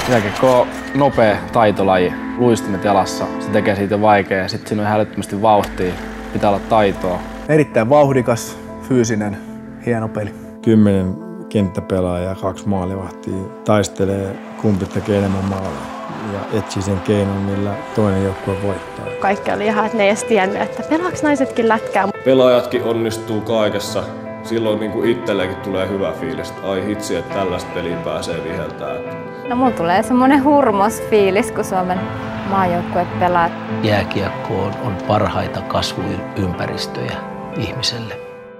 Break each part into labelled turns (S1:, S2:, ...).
S1: Jääkiekko on nopea taitolaji, luistimet jalassa. Se tekee siitä vaikeaa ja sitten siinä on älyttömästi vauhtia, pitää olla taitoa.
S2: Erittäin vauhdikas, fyysinen, hieno peli.
S3: 10 kenttäpelaajaa ja 2 maalivahtia taistelee, kumpi tekee enemmän maaleja ja etsii sen keinon, millä toinen joukkue voittaa.
S4: Kaikki oli ihan, että ne ei edes tiennyt, että pelaaks naisetkin lätkää.
S5: Pelaajatkin onnistuu kaikessa. Silloin niin kuin itsellekin tulee hyvä fiilis, että ai hitsi, että tällaista peliä pääsee viheltämään.
S6: No mulla tulee semmoinen hurmos fiilis, kun Suomen maajoukkue pelaa.
S7: Jääkiekko on parhaita kasvuympäristöjä ihmiselle.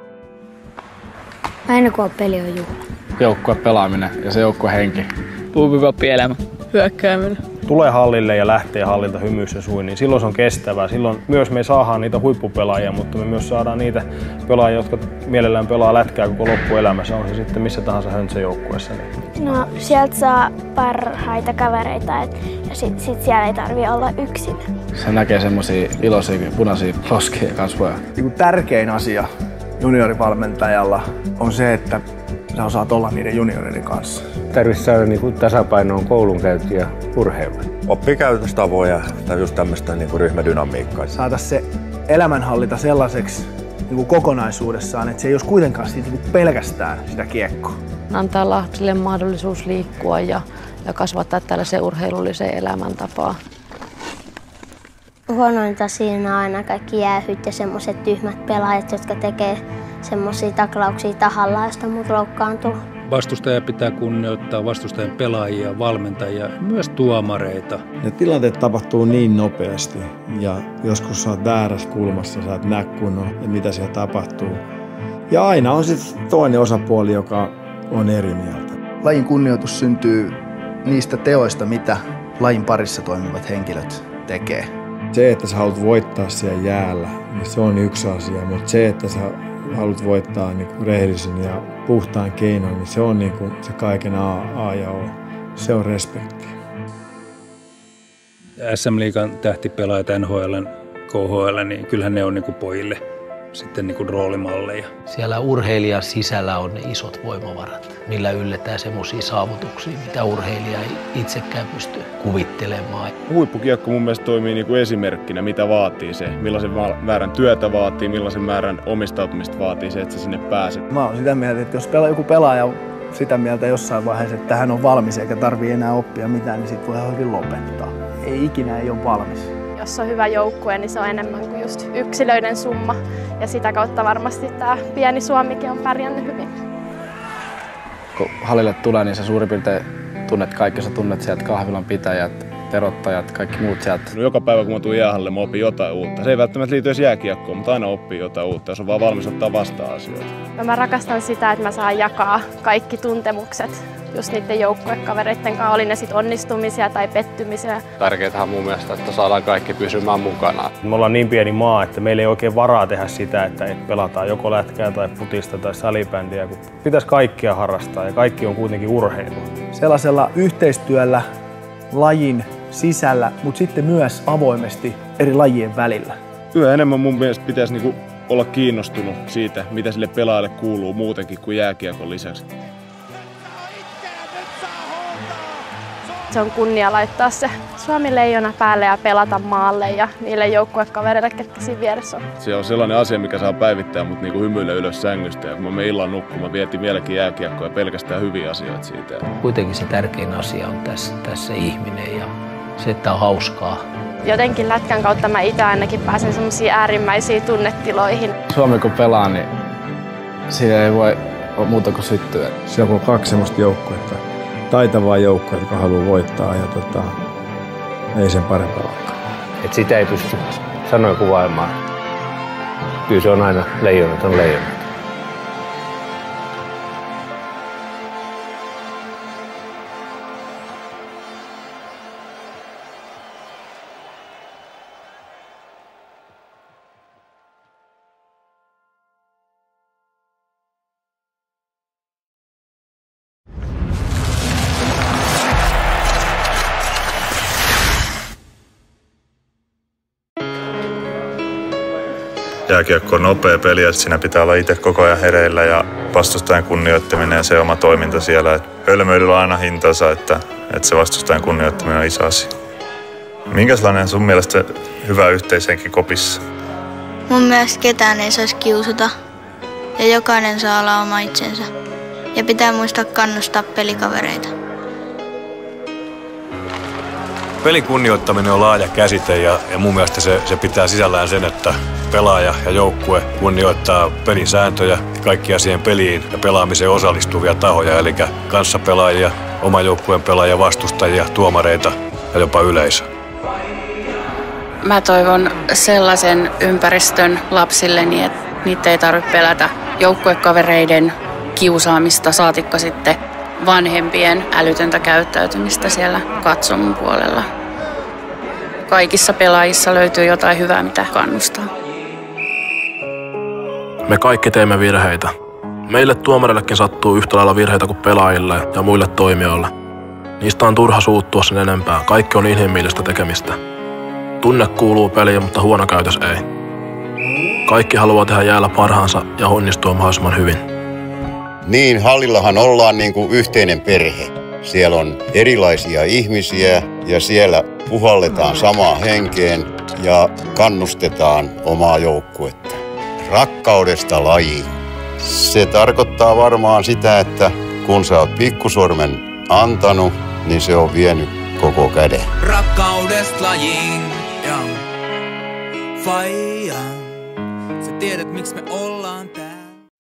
S8: Aina kun on peli on juhla.
S1: Joukkue pelaaminen ja se joukkue henki.
S9: Puuvyvappi elämä. Hyökkääminen.
S10: Tulee hallille ja lähtee hallilta hymyissä suin, niin silloin se on kestävää. Silloin myös me saadaan niitä huippupelaajia, mutta me myös saadaan niitä pelaajia, jotka mielellään pelaa lätkää koko loppuelämässä. On se sitten missä tahansa höntsäjoukkueessa.
S8: No sieltä saa parhaita kavereita ja sit siellä ei tarvitse olla yksin.
S1: Se näkee semmosia iloisia punaisia roskia kasvoja.
S2: Tärkein asia juniorivalmentajalla on se, että sä osaat olla niiden junioreiden kanssa.
S11: Tarvitsisi saada tasapainoon koulunkäynti ja urheilu.
S12: Oppii käytöstavoja tai just tämmöistä ryhmädynamiikkaa.
S2: Saataisiin se elämänhallinta sellaiseksi kokonaisuudessaan, että se ei olisi kuitenkaan siitä pelkästään sitä kiekkoa.
S13: Antaa lapsille mahdollisuus liikkua ja kasvattaa tällaisen urheilulliseen elämäntapaan.
S8: Huonointa siinä on aina kaikki jäähyt ja semmoiset tyhmät pelaajat, jotka tekee semmoisia taklauksia tahallaan, josta muut loukkaantuu.
S14: Vastustaja pitää kunnioittaa vastustajan pelaajia, valmentajia, myös tuomareita.
S3: Ne tilanteet tapahtuu niin nopeasti ja joskus sä oot väärässä kulmassa, sä et näe kunnon, mitä siellä tapahtuu. Ja aina on sitten toinen osapuoli, joka on eri mieltä.
S2: Lajin kunnioitus syntyy niistä teoista, mitä lajin parissa toimivat henkilöt tekee.
S3: Se, että sä haluat voittaa siellä jäällä, niin se on yksi asia, mutta se, että sä haluat voittaa rehellisen ja puhtaan keinoin, niin se on se kaiken A ja O. Se on respekti.
S14: SM-liigan tähtipelaajat, NHL, KHL, niin kyllähän ne on pojille sitten roolimalleja.
S7: Siellä urheilijan sisällä on ne isot voimavarat, millä ylletään semmoisia saavutuksia, mitä urheilija ei itsekään pysty kuvittelemaan.
S5: Huippukiekko mun mielestä toimii esimerkkinä, mitä vaatii se, millaisen määrän työtä vaatii, millaisen määrän omistautumista vaatii se, että sä sinne pääset.
S2: Mä oon sitä mieltä, että jos joku pelaaja on sitä mieltä jossain vaiheessa, että hän on valmis eikä tarvii enää oppia mitään, niin sit voi oikein lopettaa. Ikinä ei ole valmis.
S4: Jos on hyvä joukkue, niin se on enemmän kuin just yksilöiden summa. Ja sitä kautta varmasti tämä pieni Suomikin on pärjännyt hyvin.
S1: Kun hallille tulee, niin sä suurin piirtein tunnet kaikki. Sä tunnet sieltä kahvilan pitäjät, terottajat, kaikki muut sieltä.
S5: No, joka päivä kun mä tuun jäähallille, mä opin jotain uutta. Se ei välttämättä liity edes jääkiekkoon, mutta aina oppii jotain uutta, jos on vaan valmis ottaa vastaan asioita.
S4: Mä rakastan sitä, että mä saan jakaa kaikki tuntemukset just niiden joukkuekavereiden kanssa, oli ne sitten onnistumisia tai pettymisiä.
S15: Tärkeintä on mun mielestä, että saadaan kaikki pysymään mukana.
S10: Me ollaan niin pieni maa, että meillä ei oikein varaa tehdä sitä, että pelataan joko lätkää tai futista tai salibändiä, kun pitäisi kaikkia harrastaa ja kaikki on kuitenkin urheilua.
S2: Sellaisella yhteistyöllä lajin sisällä, mutta sitten myös avoimesti eri lajien välillä.
S5: Yhä enemmän mun mielestä pitäisi olla kiinnostunut siitä, mitä sille pelaajalle kuuluu muutenkin kuin jääkiekon lisäksi.
S4: Se on kunnia laittaa se Suomi-leijona päälle ja pelata maalle ja niille joukkuekavereille, ketkä siinä vieressä on.
S5: Se on sellainen asia, mikä saa päivittää mut hymyillä ylös sängystä. Ja kun mä menen illan nukkumaan, vietin vieläkin jääkiekkoa ja pelkästään hyviä asioita siitä.
S7: Kuitenkin se tärkein asia on tässä ihminen ja se, että on hauskaa.
S4: Jotenkin lätkän kautta mä itse ainakin pääsen semmoisiin äärimmäisiin tunnetiloihin.
S1: Suomi kun pelaa, niin siinä ei voi olla muuta kuin syttyä.
S3: Siellä on 2 semmoista joukkuetta. Taitavaa joukkoa, jotka haluaa voittaa ja ei sen parempaa olekaan.
S11: Sitä ei pysty sanoin kuvaamaan. Kyllä se on aina leijonat on leijonat.
S12: Jääkiekko on nopea peli, että siinä pitää olla itse koko ajan hereillä ja vastustajan kunnioittaminen ja se oma toiminta siellä. Hölmöilyllä on aina hintansa, että
S16: että se vastustajan kunnioittaminen on iso asia. Minkälainen sun mielestä hyvä yhteishenki kopissa?
S17: Mun mielestä ketään ei saisi kiusata ja jokainen saa olla oma itsensä. Ja pitää muistaa kannustaa pelikavereita.
S18: Pelin kunnioittaminen on laaja käsite ja mun mielestä se pitää sisällään sen, että pelaaja ja joukkue kunnioittaa pelin sääntöjä, kaikkia siihen peliin ja pelaamiseen osallistuvia tahoja, eli kanssapelaajia, oman joukkueen pelaajia, vastustajia, tuomareita ja jopa yleisöä.
S19: Mä toivon sellaisen ympäristön lapsilleni, että niitä ei tarvitse pelätä joukkuekavereiden kiusaamista, saatikka sitten vanhempien älytöntä käyttäytymistä siellä katsomon puolella. Kaikissa pelaajissa löytyy jotain hyvää, mitä kannustaa.
S20: Me kaikki teemme virheitä. Meille tuomareillekin sattuu yhtä lailla virheitä kuin pelaajille ja muille toimijoille. Niistä on turha suuttua sen enempää. Kaikki on inhimillistä tekemistä. Tunne kuuluu peliin, mutta huono käytös ei. Kaikki haluaa tehdä jäällä parhaansa ja onnistua mahdollisimman hyvin.
S21: Niin, hallillahan ollaan niin kuin yhteinen perhe. Siellä on erilaisia ihmisiä ja siellä puhalletaan samaan henkeen ja kannustetaan omaa joukkuetta. Rakkaudesta lajiin. Se tarkoittaa varmaan sitä, että kun sä oot pikkusormen antanut, niin se on vienyt koko käden.
S22: Rakkaudesta lajiin, ja faija. Sä tiedät, miksi me ollaan täällä.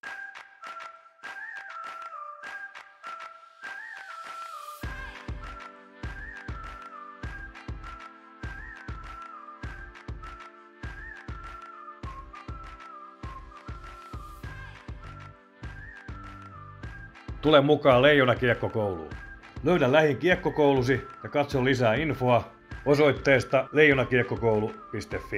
S23: Tule mukaan Leijona Kiekkokouluun. Löydä lähin kiekkokoulusi ja katso lisää infoa osoitteesta leijonakiekkokoulu.fi.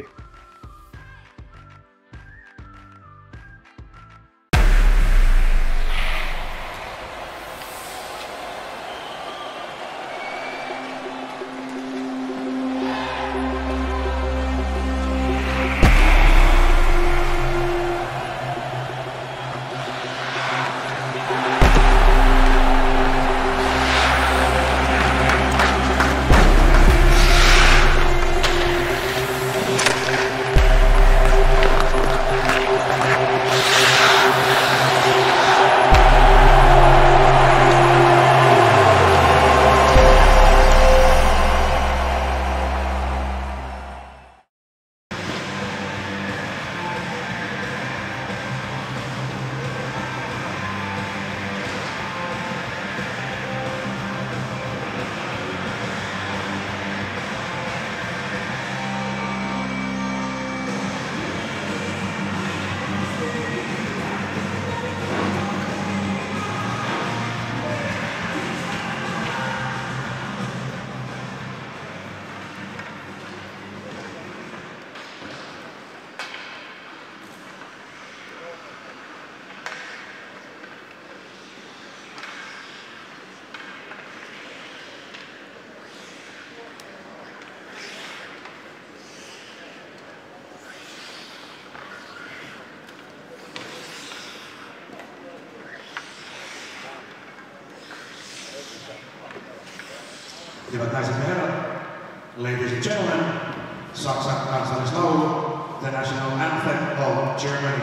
S24: Hyvät naiset ja herrat, ladies and gentlemen, Saksan kansallislaulu, the national anthem of Germany.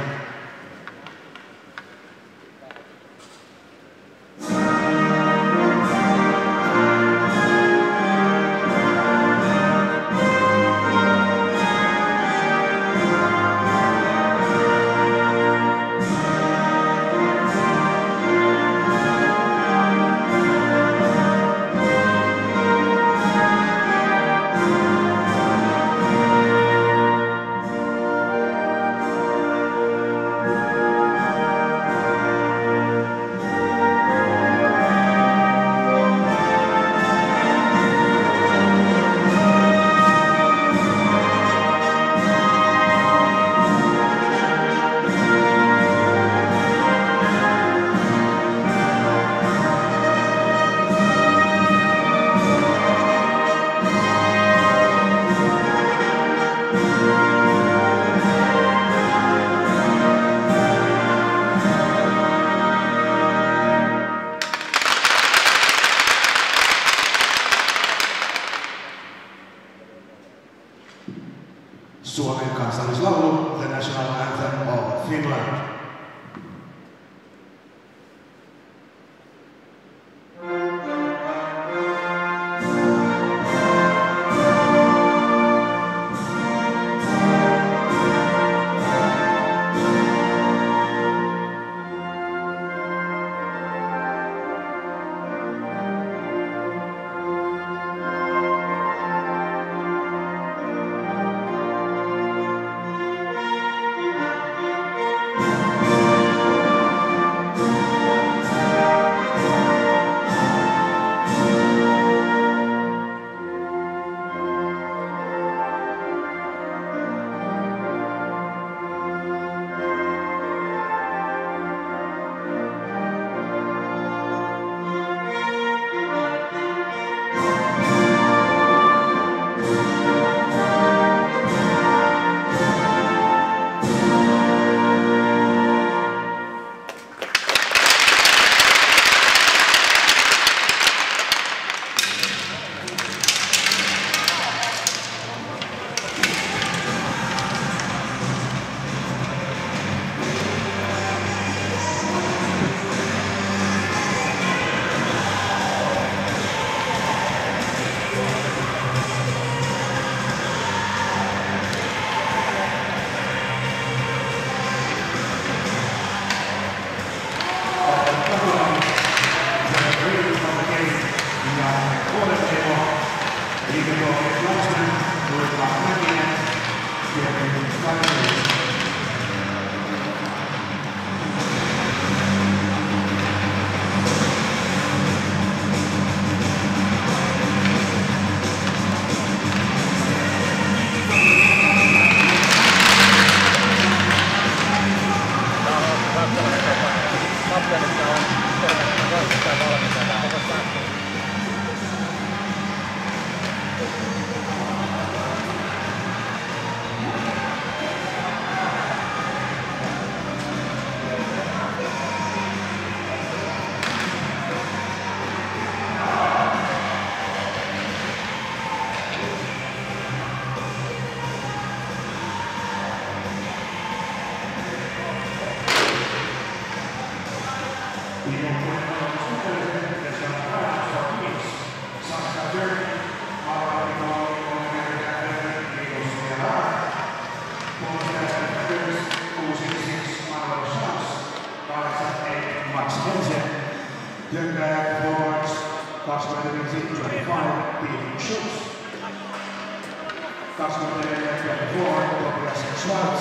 S24: Hyökkääjät forwards 25-25 Pete Schultz. 24-24 Tobias Schwarz.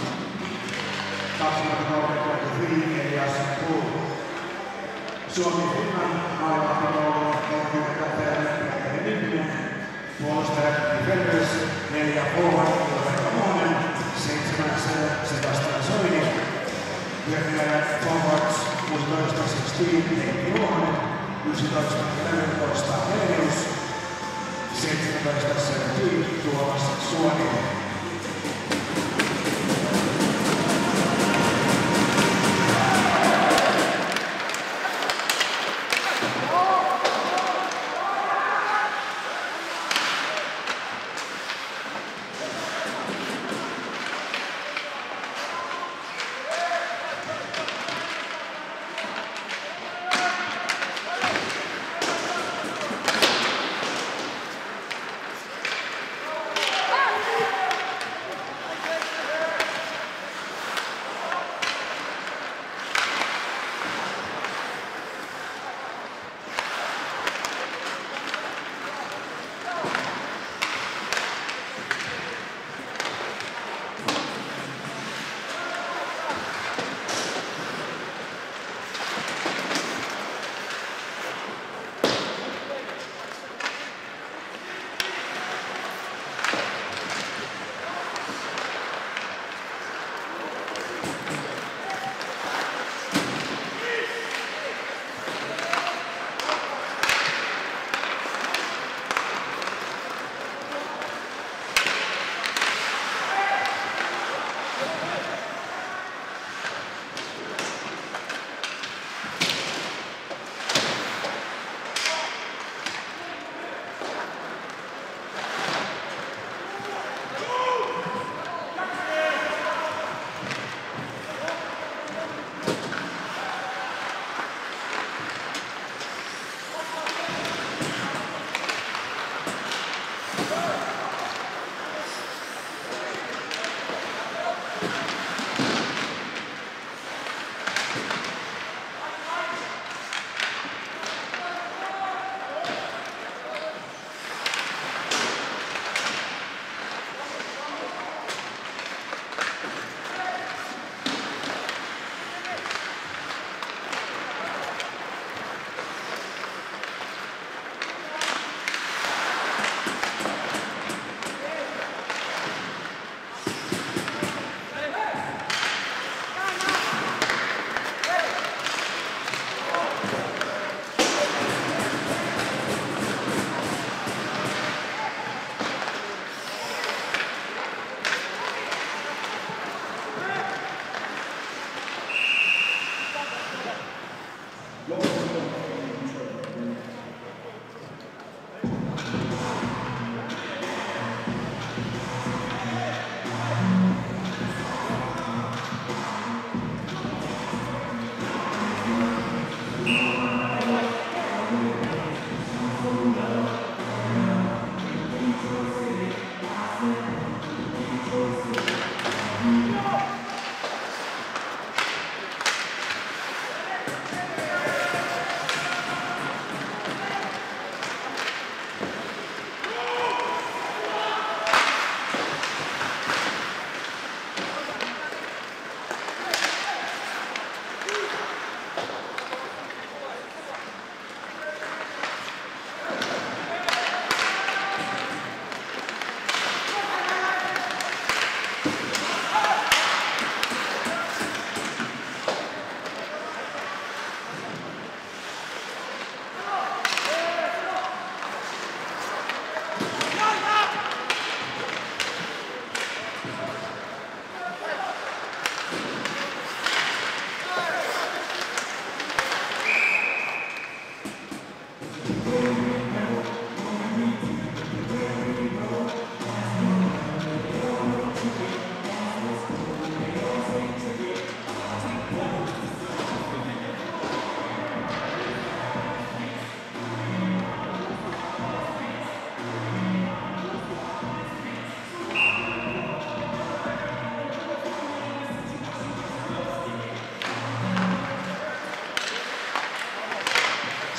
S24: 23-23 Elias Pool. Suomi-Finland maailmanpitoulu 30 Nippinen. Puolustajat Defenders 4 forward Ilvekka Monen. 7 Sebastian Soini. Hyökkääjät forwards 16-16 Heikki Ruohonen. 11-14 Helenius. 17-17 Tuomas Suoninen.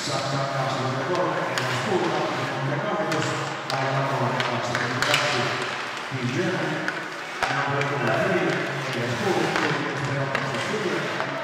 S24: Saksa 23, Englanti Puuta, numero 12, aika 22. Team Germany, number 3, Englanti Puuta, numero 24,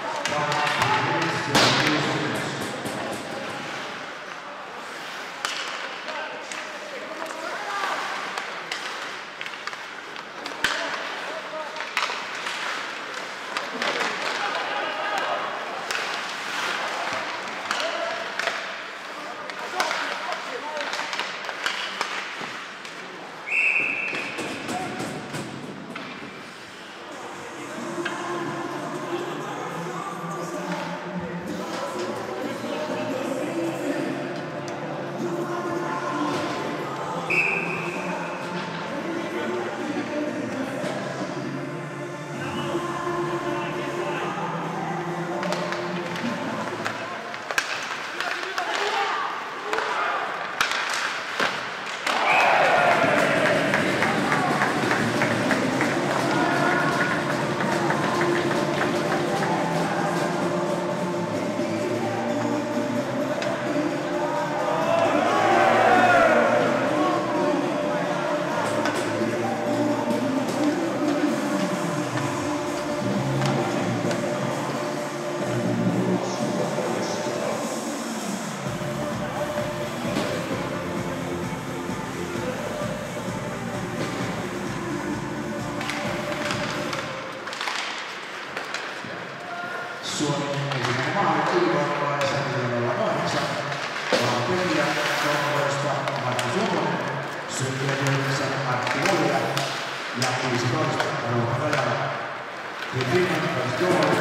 S24: Suomen ensimmäinen maali ylivoimalaisen 08. Peliä Kongoista Markku Suomonen, syntynyt Martti Olja ja 15 Rauha Rajala. Finland first goal,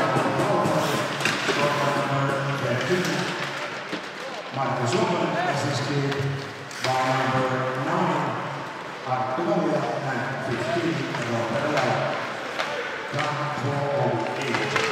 S24: number 13. Markku Suomonen assisted by number 9, Arttu Olja and 15 Rauha Rajala. Time 4:08.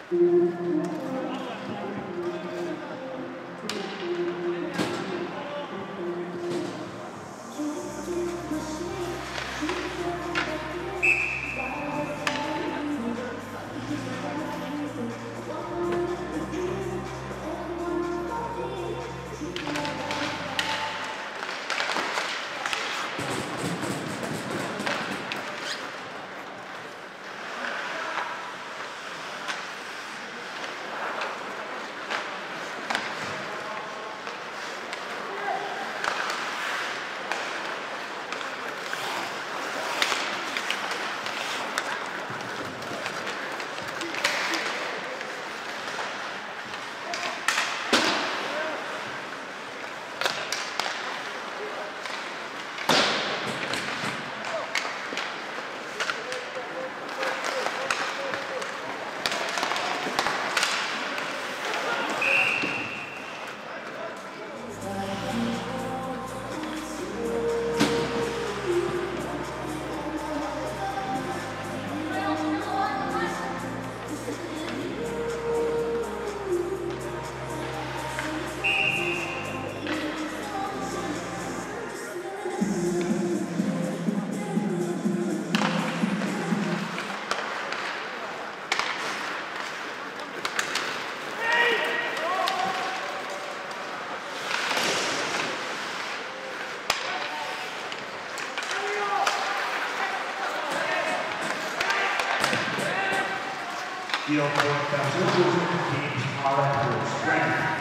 S24: Field voittaa sukuisen Teams alentuu strength.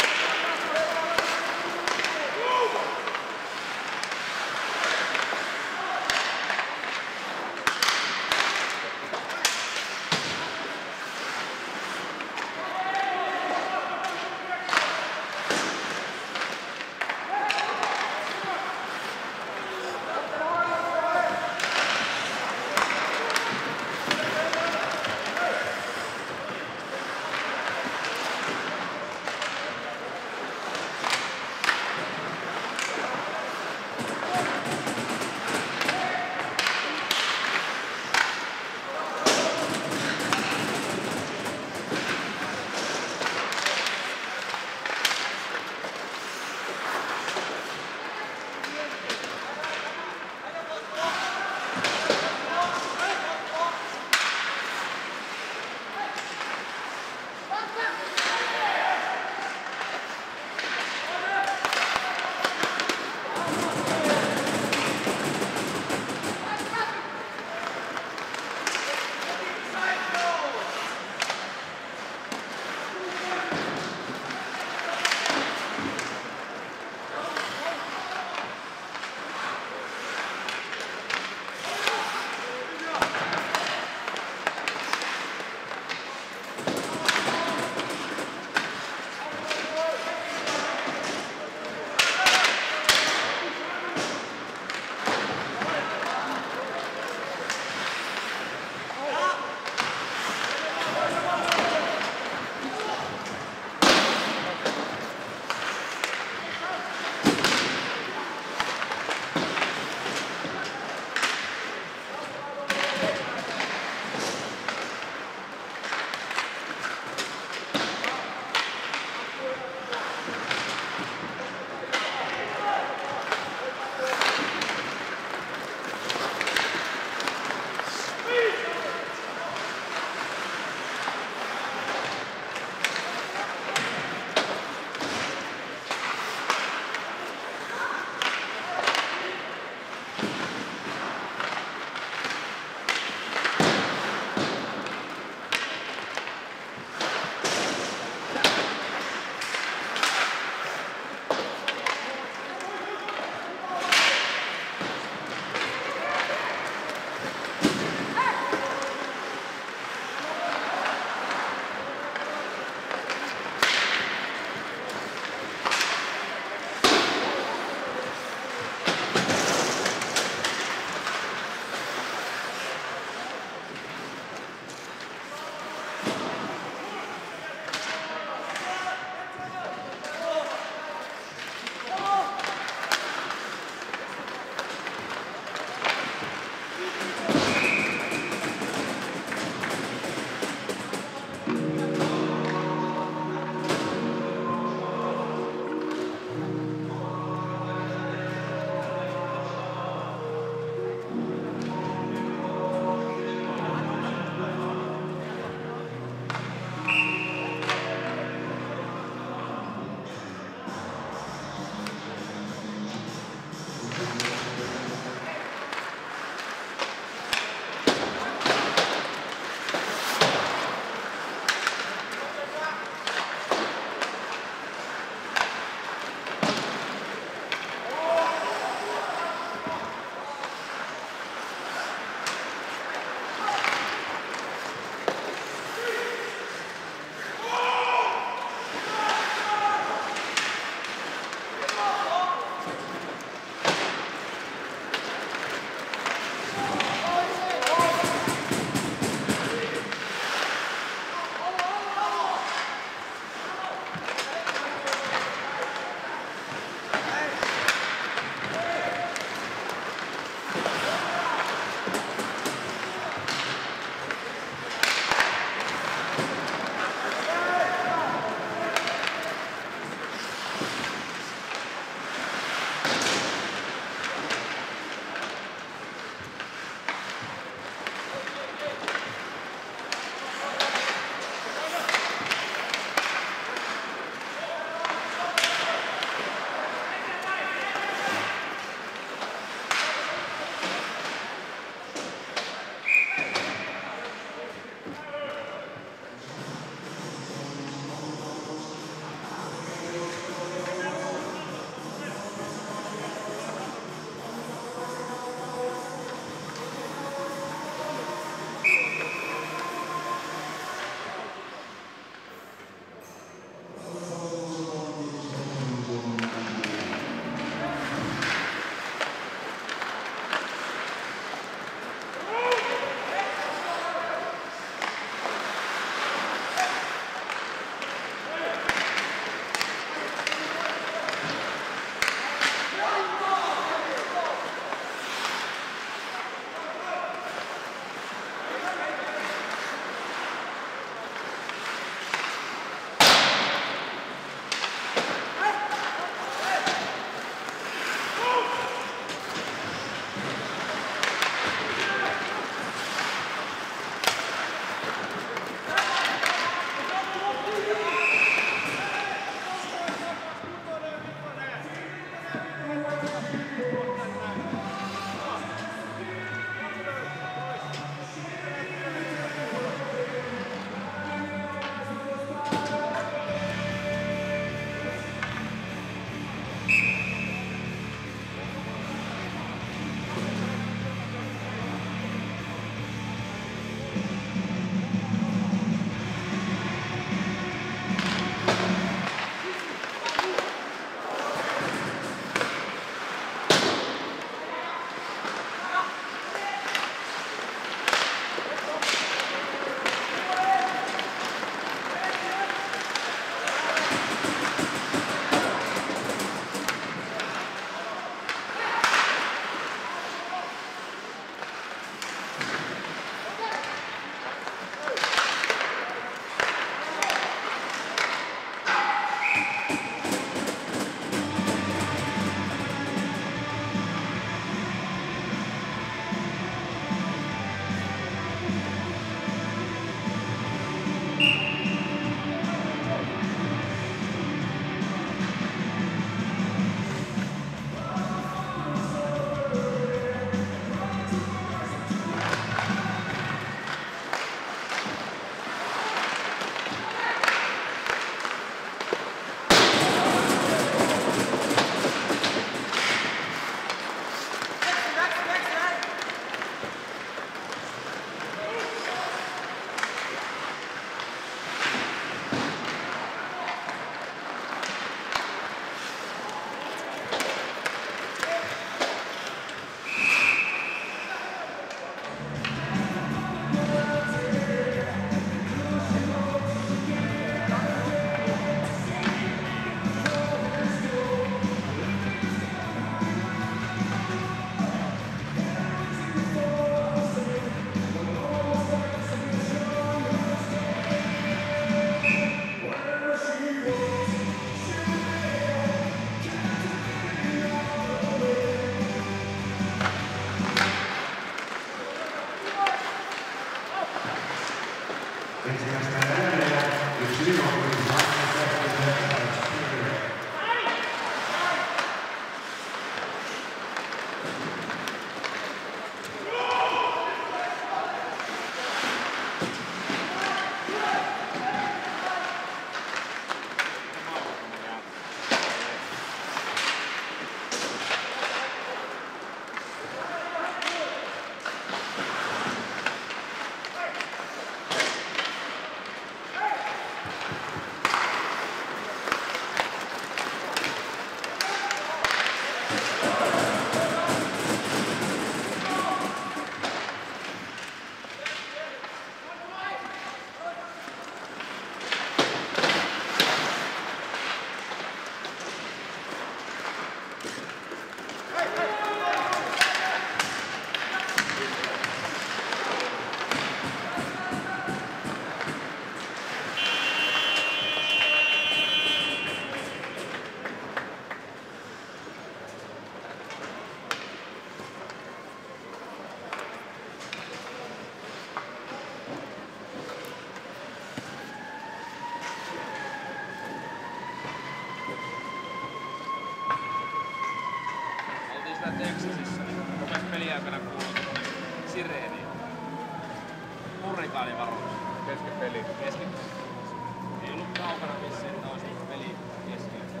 S6: Texasissa, niin rupesi peliaikana kuulua sireeni. Hurrikaani varoitus. Kesken peli. Kesken. Ei ollut kaukana vissiin, että olisi peli keskellä.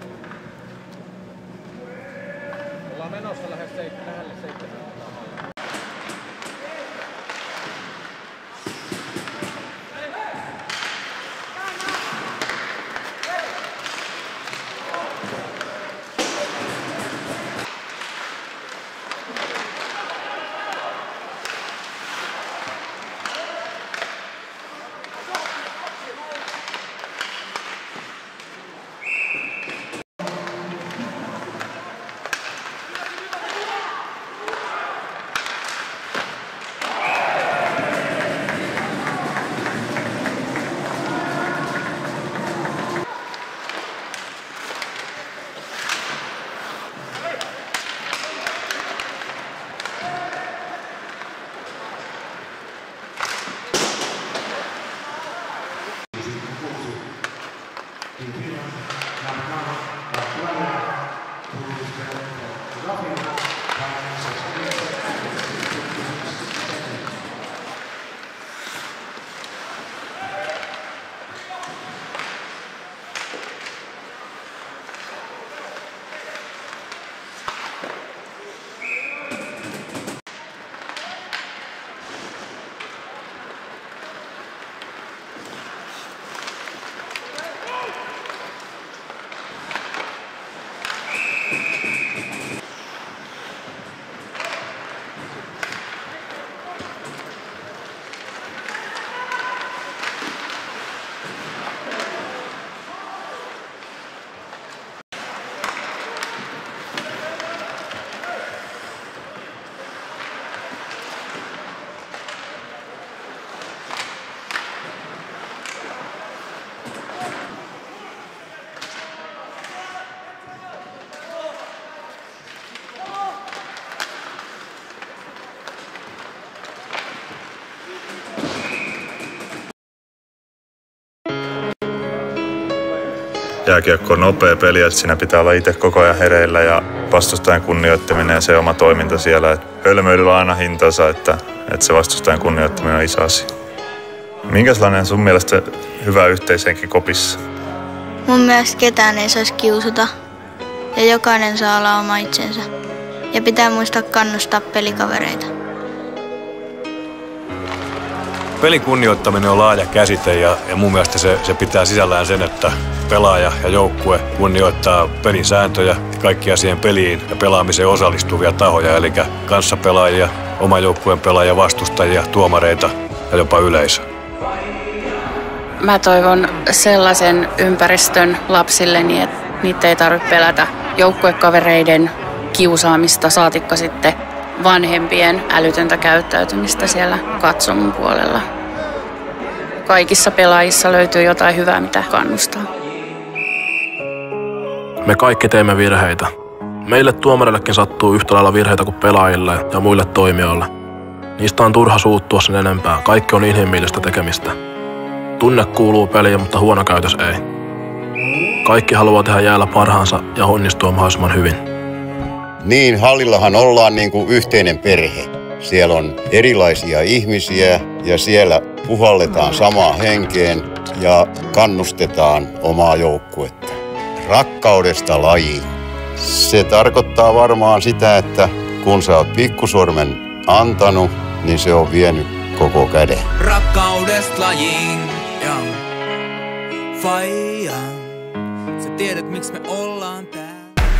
S6: Ollaan menossa lähelle 7.
S16: Jääkiekko on nopea peli, että siinä pitää olla itse koko ajan hereillä ja vastustajan kunnioittaminen ja se oma toiminta siellä. Et hölmöilyllä on aina hintansa, että se vastustajan kunnioittaminen on iso asia. Minkälainen sun mielestä hyvä yhteishenki kopissa?
S17: Mun mielestä ketään ei saisi kiusata ja jokainen saa olla oma itsensä. Ja pitää muistaa kannustaa pelikavereita.
S18: Pelin kunnioittaminen on laaja käsite ja mun mielestä se pitää sisällään sen, että pelaaja ja joukkue kunnioittaa pelin sääntöjä, kaikkia siihen peliin ja pelaamiseen osallistuvia tahoja, eli kanssapelaajia, oman joukkueen pelaajia, vastustajia, tuomareita ja jopa yleisöä.
S19: Mä toivon sellaisen ympäristön lapsilleni, että niitä ei tarvitse pelätä joukkuekavereiden kiusaamista, saatikka sitten vanhempien älytöntä käyttäytymistä siellä katsomon puolella. Kaikissa pelaajissa löytyy jotain hyvää, mitä kannustaa.
S20: Me kaikki teemme virheitä. Meille tuomareillekin sattuu yhtä lailla virheitä kuin pelaajille ja muille toimijoille. Niistä on turha suuttua sen enempää. Kaikki on inhimillistä tekemistä. Tunne kuuluu peliin, mutta huono käytös ei. Kaikki haluaa tehdä jäällä parhaansa ja onnistua mahdollisimman hyvin.
S21: Niin, hallillahan ollaan niin kuin yhteinen perhe. Siellä on erilaisia ihmisiä ja siellä puhalletaan samaan henkeen ja kannustetaan omaa joukkuetta. Rakkaudesta lajiin. Se tarkoittaa varmaan sitä, että kun sä oot pikkusormen antanut, niin se on vienyt koko käden.
S22: Rakkaudesta lajiin, ja faija. Sä tiedät miksi me ollaan täällä.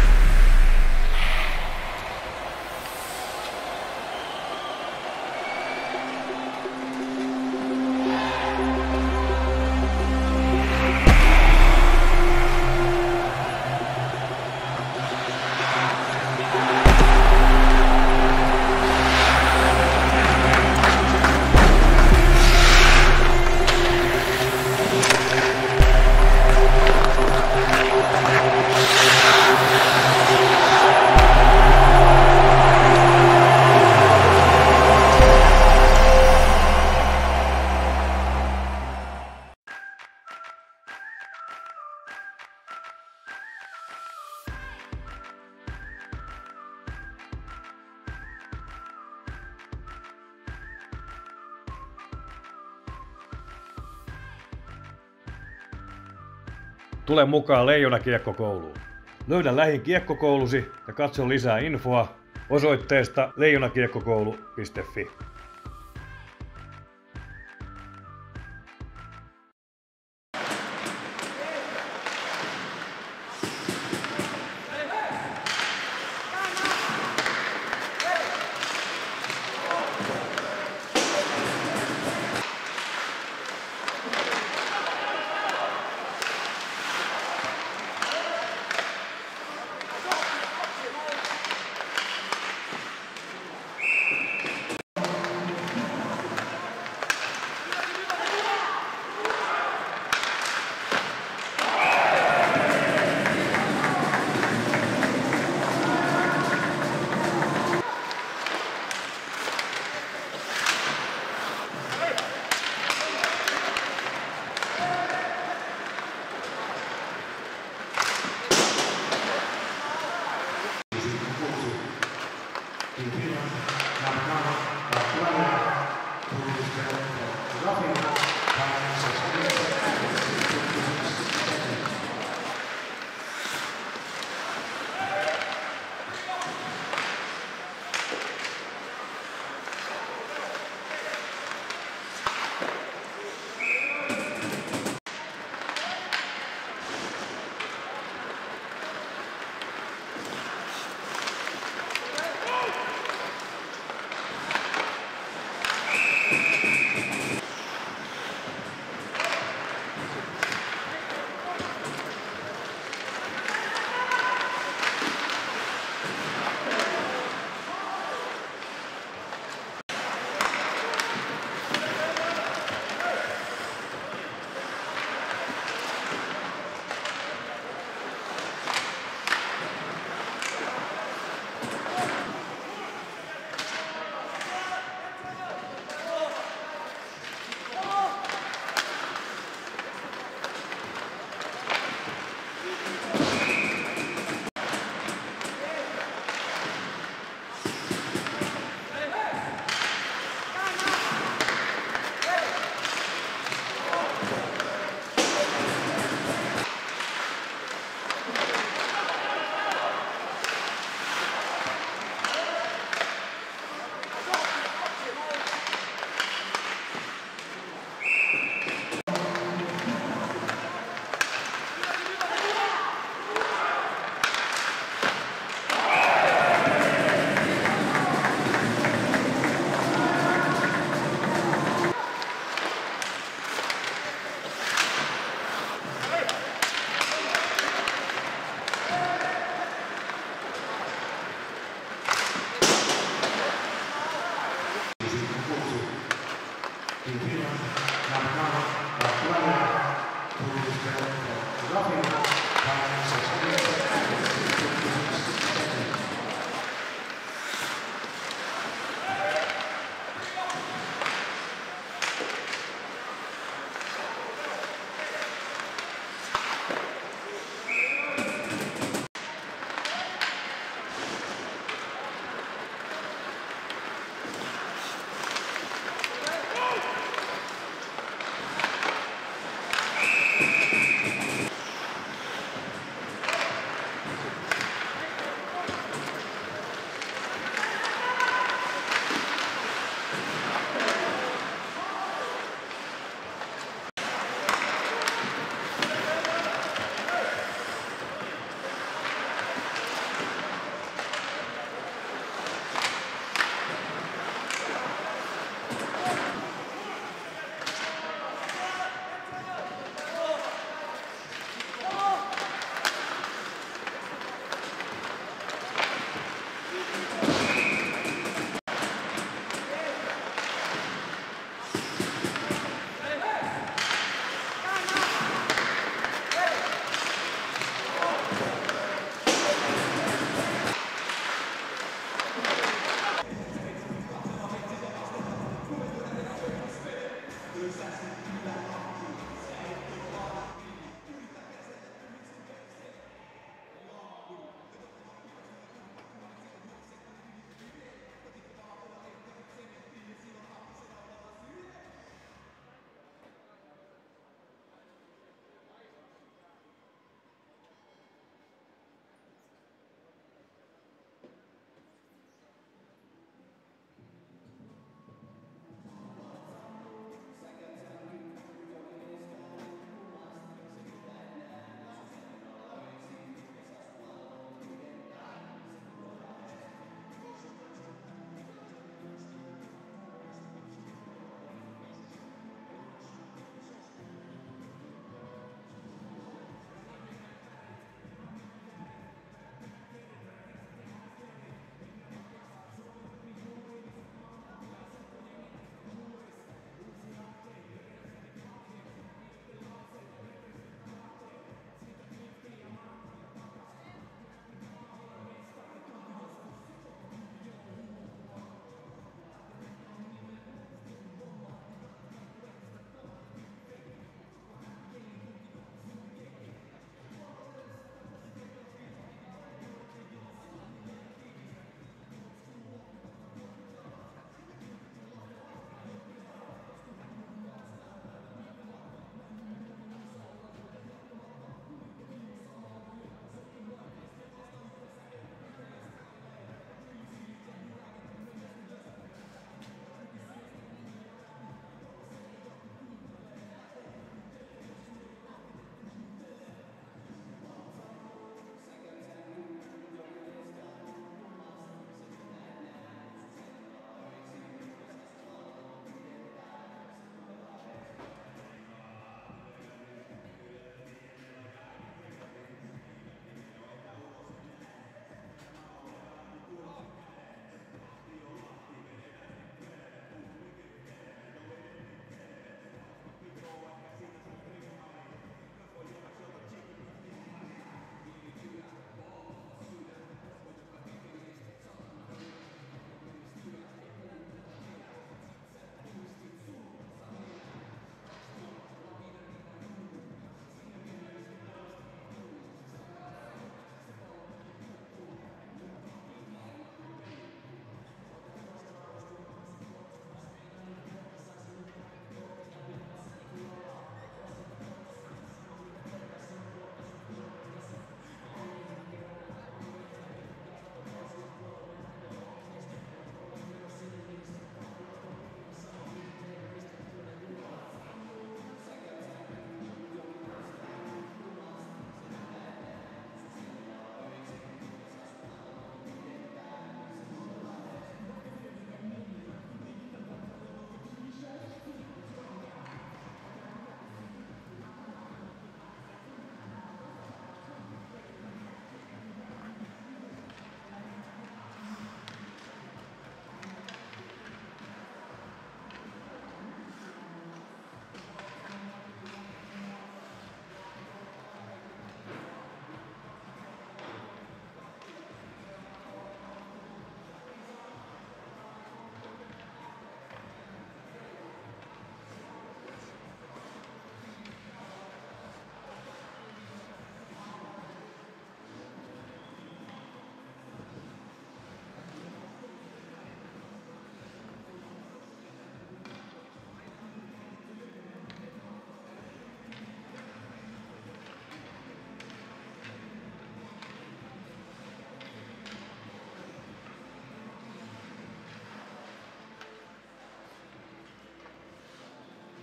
S23: Tule mukaan Leijona kiekkokouluun. Löydä lähin kiekkokoulusi ja katso lisää infoa osoitteesta leijonakiekkokoulu.fi.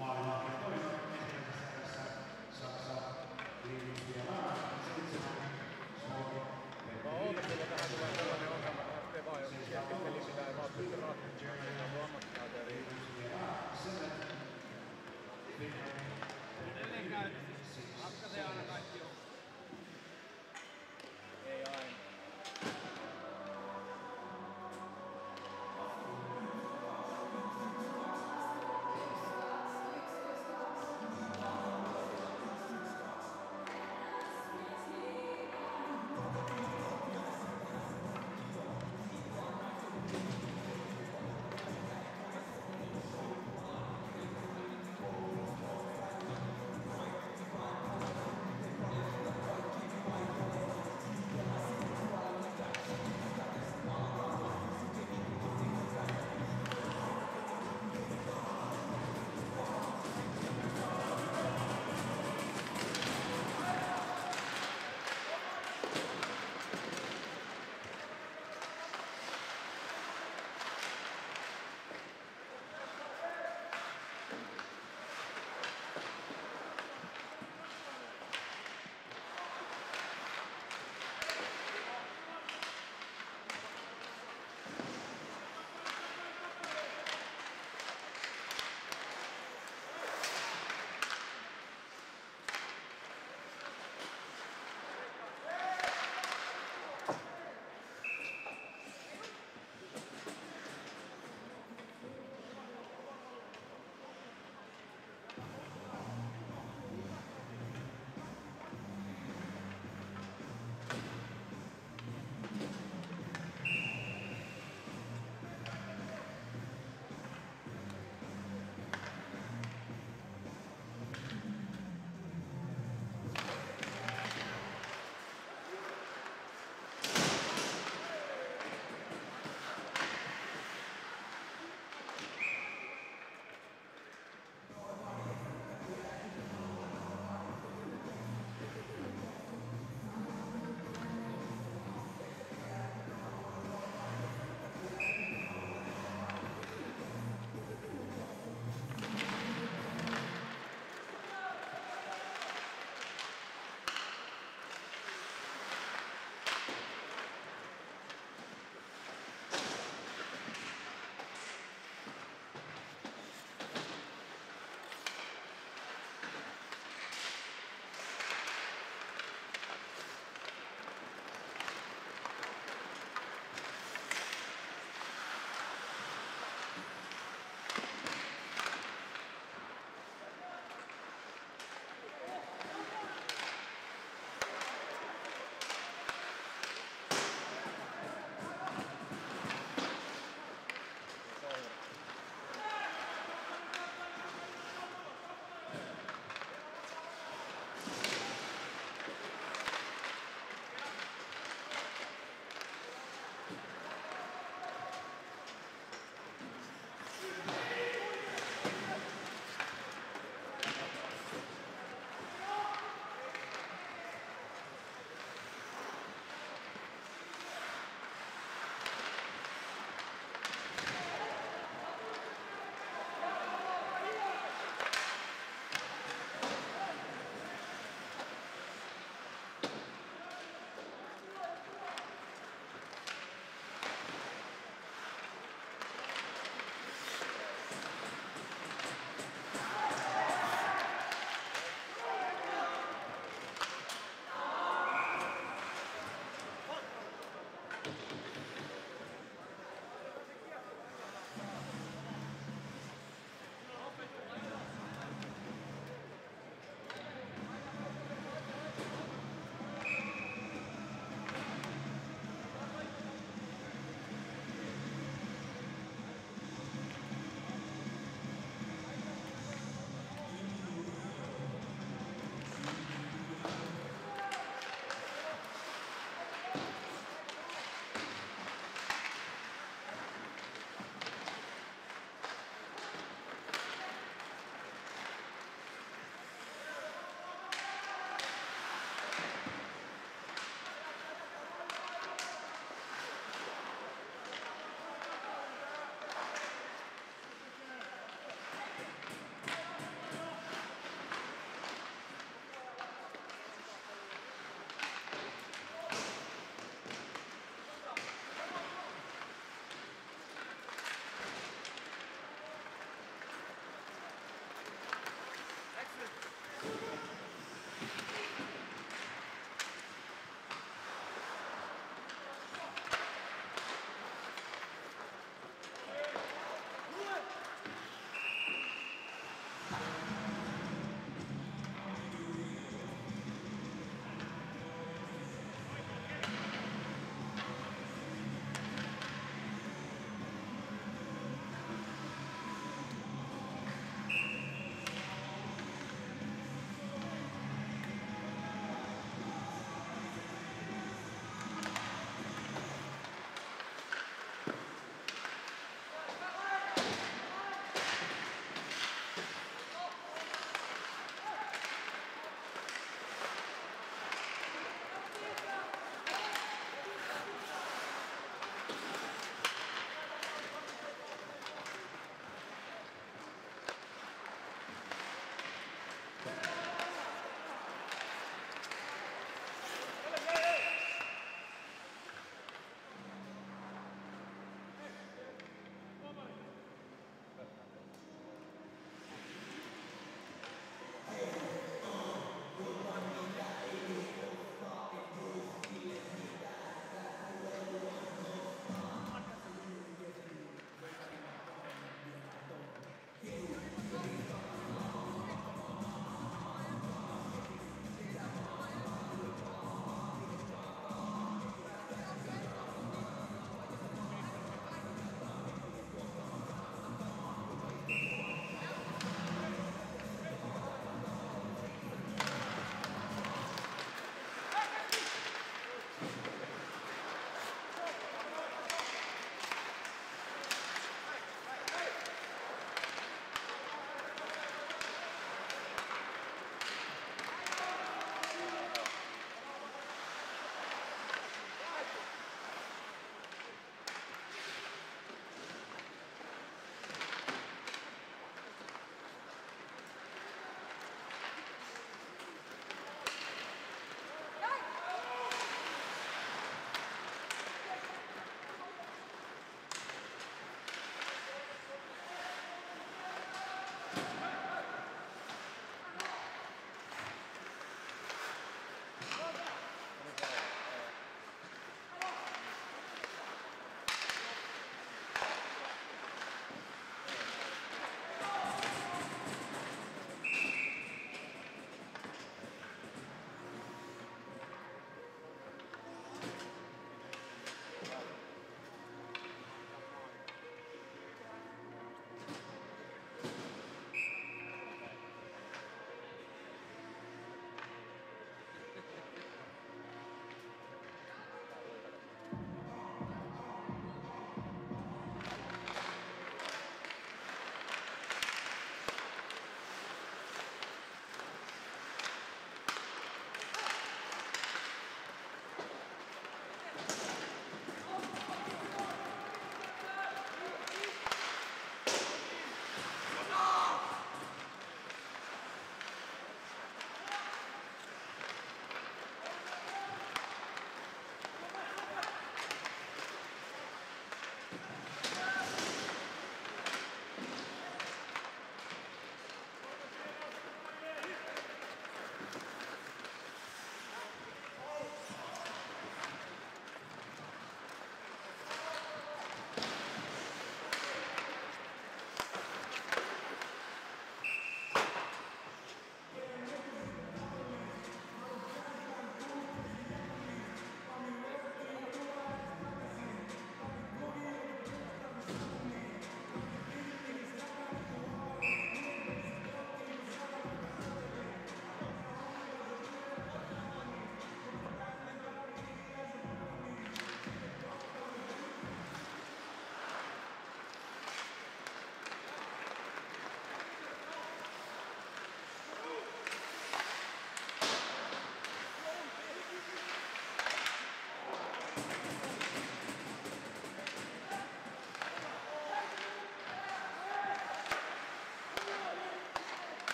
S24: Maalilahden toinen ensimmäisessä erässä Saksa Liivistiä Laara 7. Suomi.
S6: Ootapilla tähän tulee sellainen ongelma, että ettei vaan jos peli pitää ei vaan pysty ratkaisumaan, niin se on ammattilainen. Edelleen käytössä. Ratkaisee aina kaikki on. Ei aina.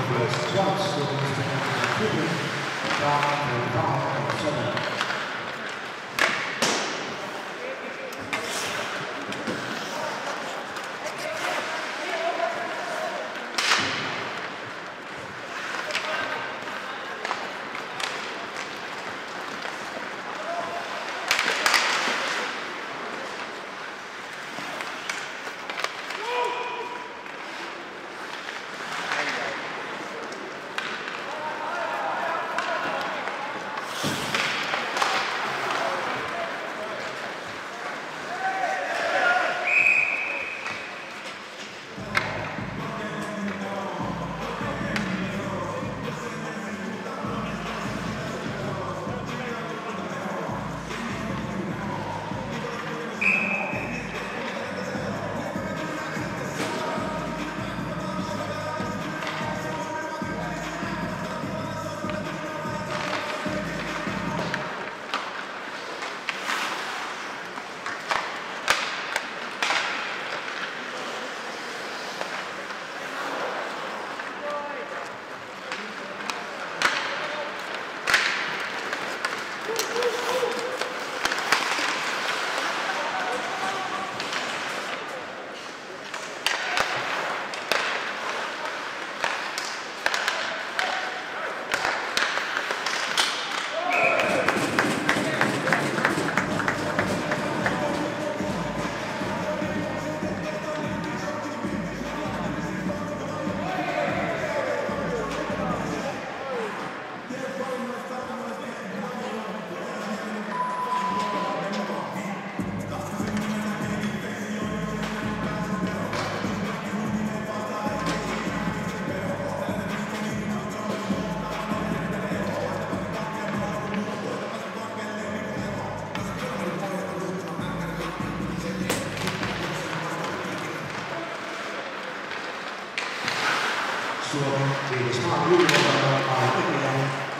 S24: Suomen 5. maa ylivoimalla Aaltonia,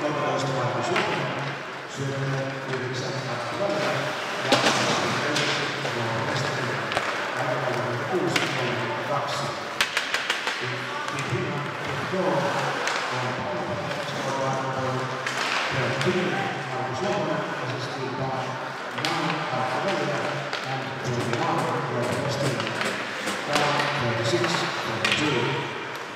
S24: 13 Marko Suomen, Suomelle 9 Marko Väylä ja 21 Nuorestari, aikakaudella 6-2. Finland John on palveluksella Pertin Marko Suomen asistiltaan Marko Väylä and Tuomi Maaro Nuorestari. 36-2.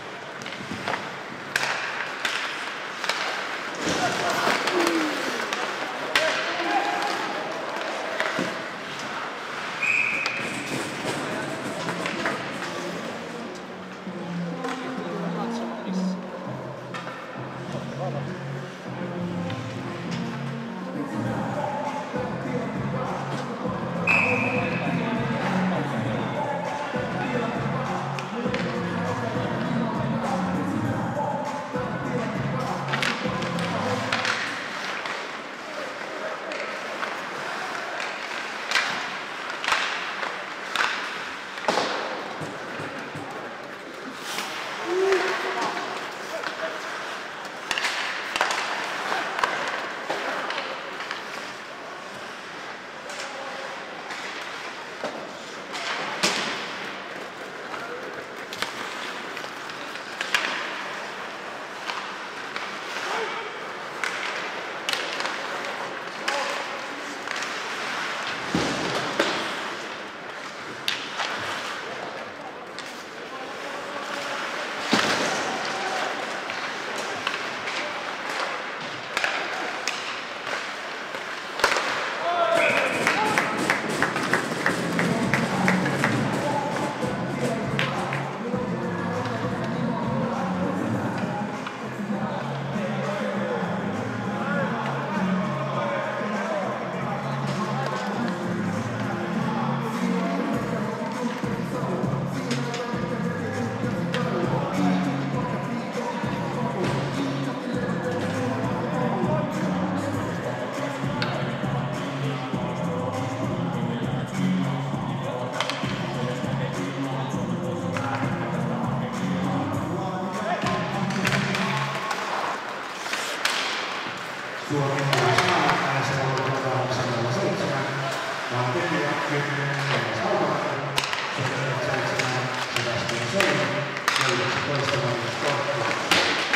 S24: Suomen pääsee aloitetaan 7. Valtekija 10. Salvainen. 7. Sebastian Soini. 14. Magnus Korppi.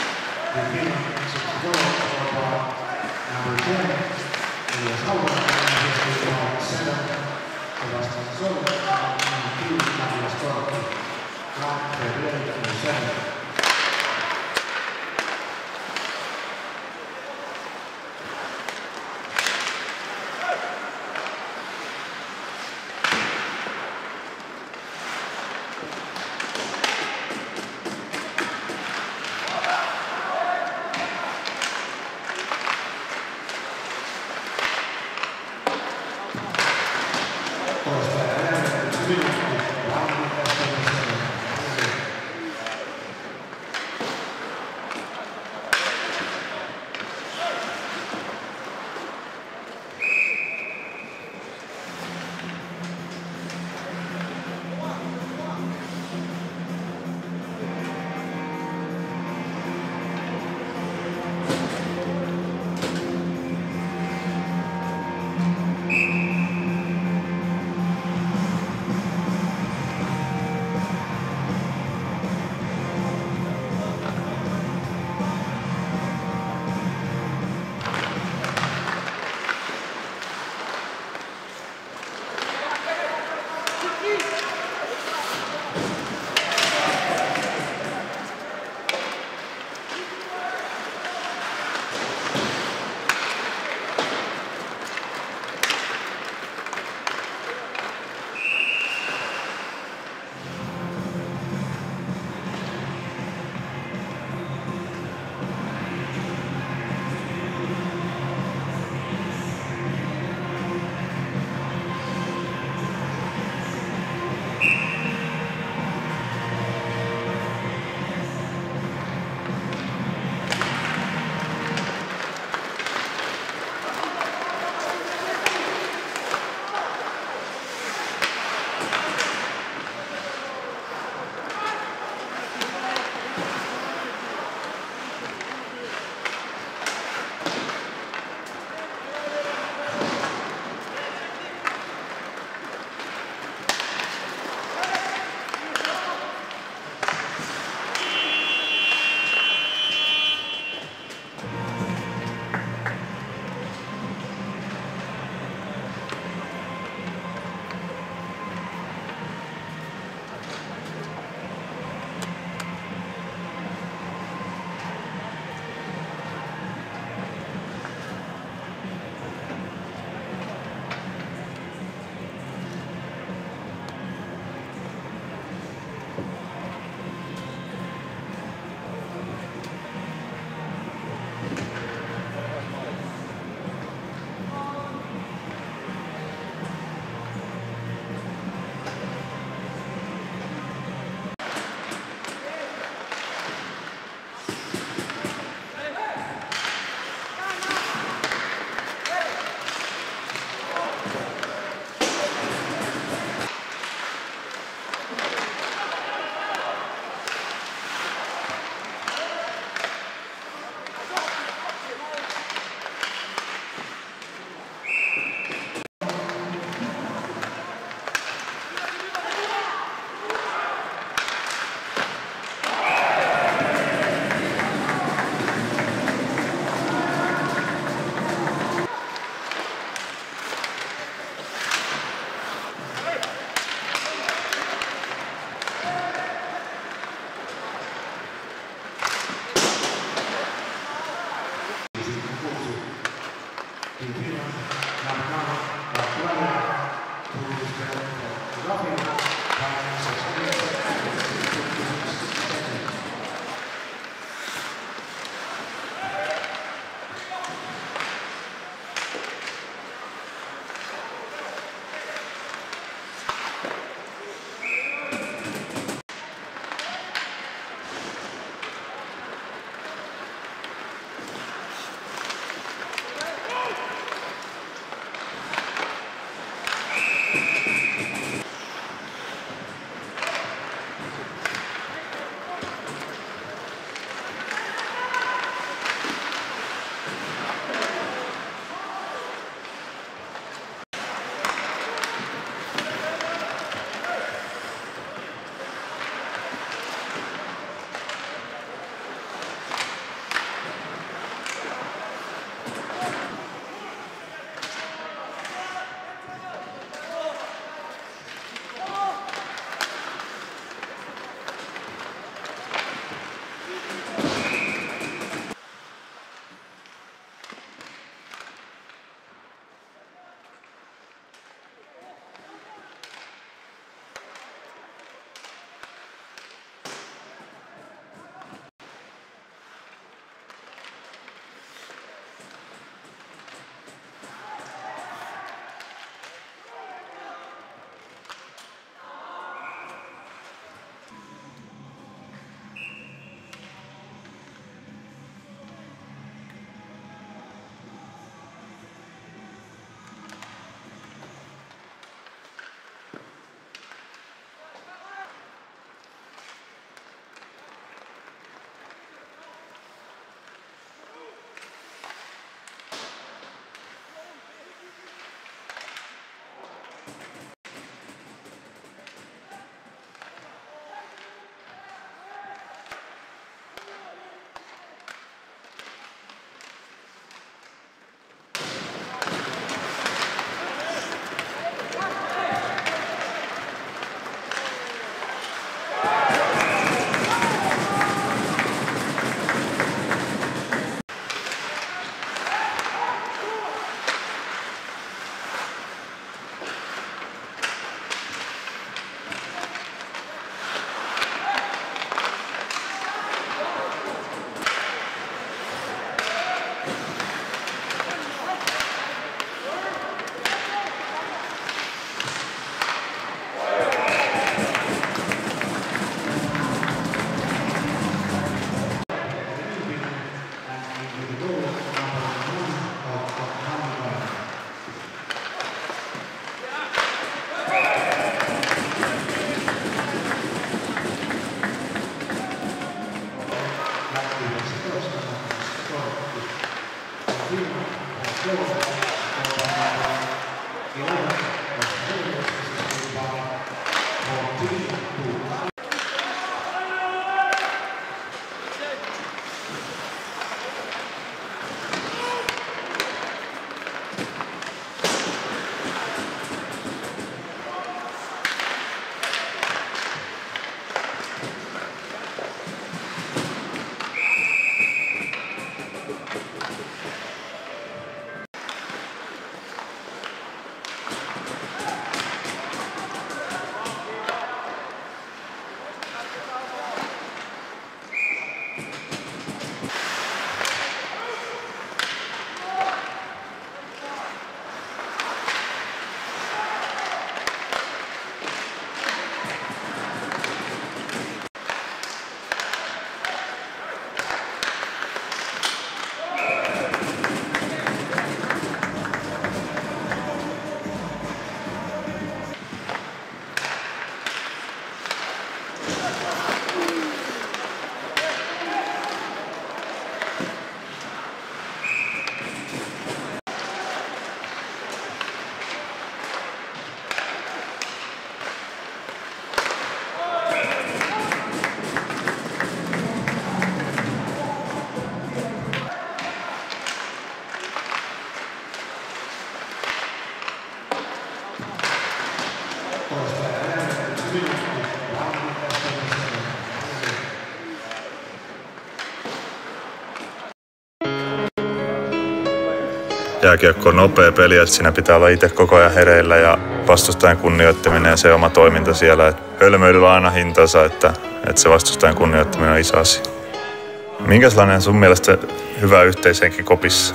S16: Jääkiekko on nopea peli, että siinä pitää olla itse koko ajan hereillä ja vastustajan kunnioittaminen ja se oma toiminta siellä. Hölmöilyllä on aina hintansa, että se vastustajan kunnioittaminen on iso asia. Minkälainen sun mielestä hyvä yhteishenki kopissa?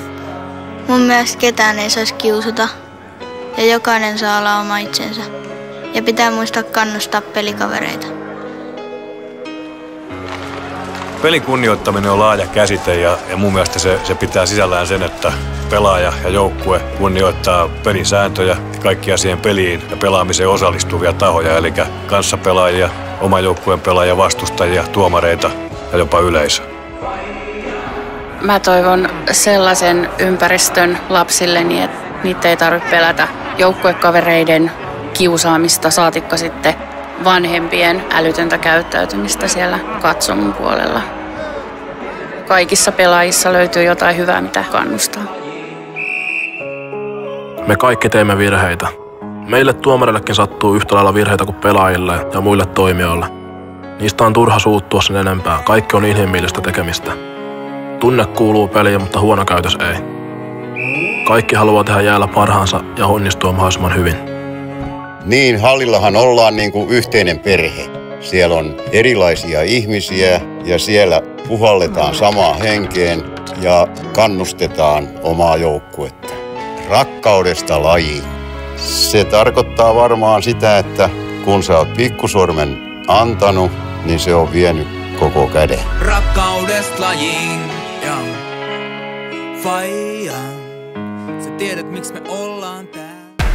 S17: Mun mielestä ketään ei saisi kiusata ja jokainen saa olla oma itsensä. Ja pitää muistaa kannustaa pelikavereita.
S18: Pelin kunnioittaminen on laaja käsite ja mun mielestä se pitää sisällään sen, että pelaaja ja joukkue kunnioittaa pelin sääntöjä, kaikkia siihen peliin ja pelaamiseen osallistuvia tahoja, eli kanssapelaajia, oman joukkueen pelaajia, vastustajia, tuomareita ja jopa yleisöä.
S19: Mä toivon sellaisen ympäristön lapsilleni, että niitä ei tarvitse pelätä joukkuekavereiden kiusaamista, saatikka sitten vanhempien älytöntä käyttäytymistä siellä katsomon puolella. Kaikissa pelaajissa löytyy jotain hyvää, mitä kannustaa.
S20: Me kaikki teemme virheitä. Meille tuomareillekin sattuu yhtä lailla virheitä kuin pelaajille ja muille toimijoille. Niistä on turha suuttua sen enempää. Kaikki on inhimillistä tekemistä. Tunne kuuluu peliin, mutta huono käytös ei. Kaikki haluaa tehdä jäällä parhaansa ja onnistua mahdollisimman hyvin.
S21: Niin, hallillahan ollaan niin kuin yhteinen perhe. Siellä on erilaisia ihmisiä ja siellä puhalletaan samaan henkeen ja kannustetaan omaa joukkuetta. Rakkaudesta lajiin. Se tarkoittaa varmaan sitä, että kun sä oot pikkusormen antanut, niin se on vienyt koko käden.
S22: Rakkaudesta lajiin, ja faija. Sä tiedät miksi me ollaan täällä.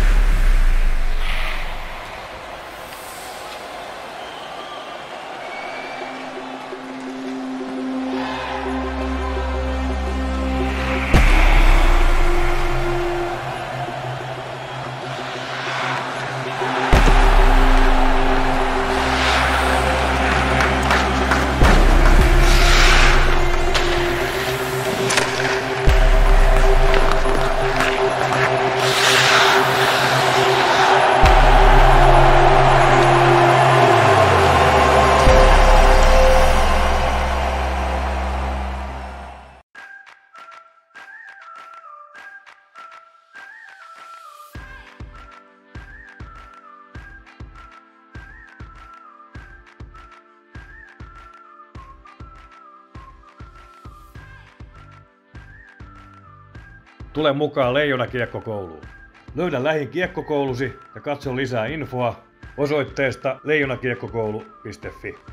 S23: Tule mukaan Leijona Kiekkokouluun. Löydä lähin kiekkokoulusi ja katso lisää infoa osoitteesta leijonakiekkokoulu.fi.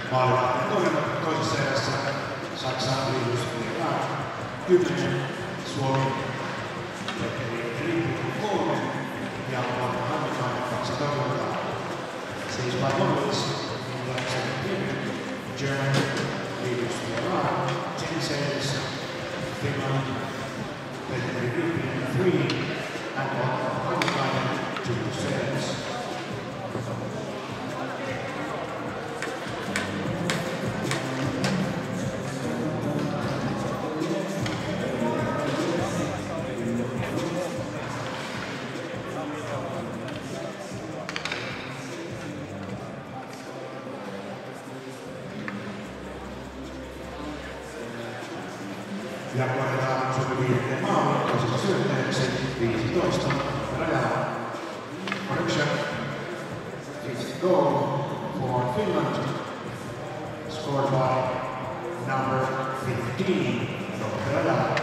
S24: Maalivahti toisessa erässä Saksa Liivus 10, Suomi Petteri Riippu 3 ja Marko Hannikainen 2 torjuntaa. Siis by moments, Germany Liivus 10 saves, Finland Petteri Riippu 3 and Marko Hannikainen 2 saves. Ja korjataan Suomen viimeinen maali, toisessa syöttäjäksi 15 rajaa. Correction. 5th goal for Finland, scored by number 15, Dr. Rajala.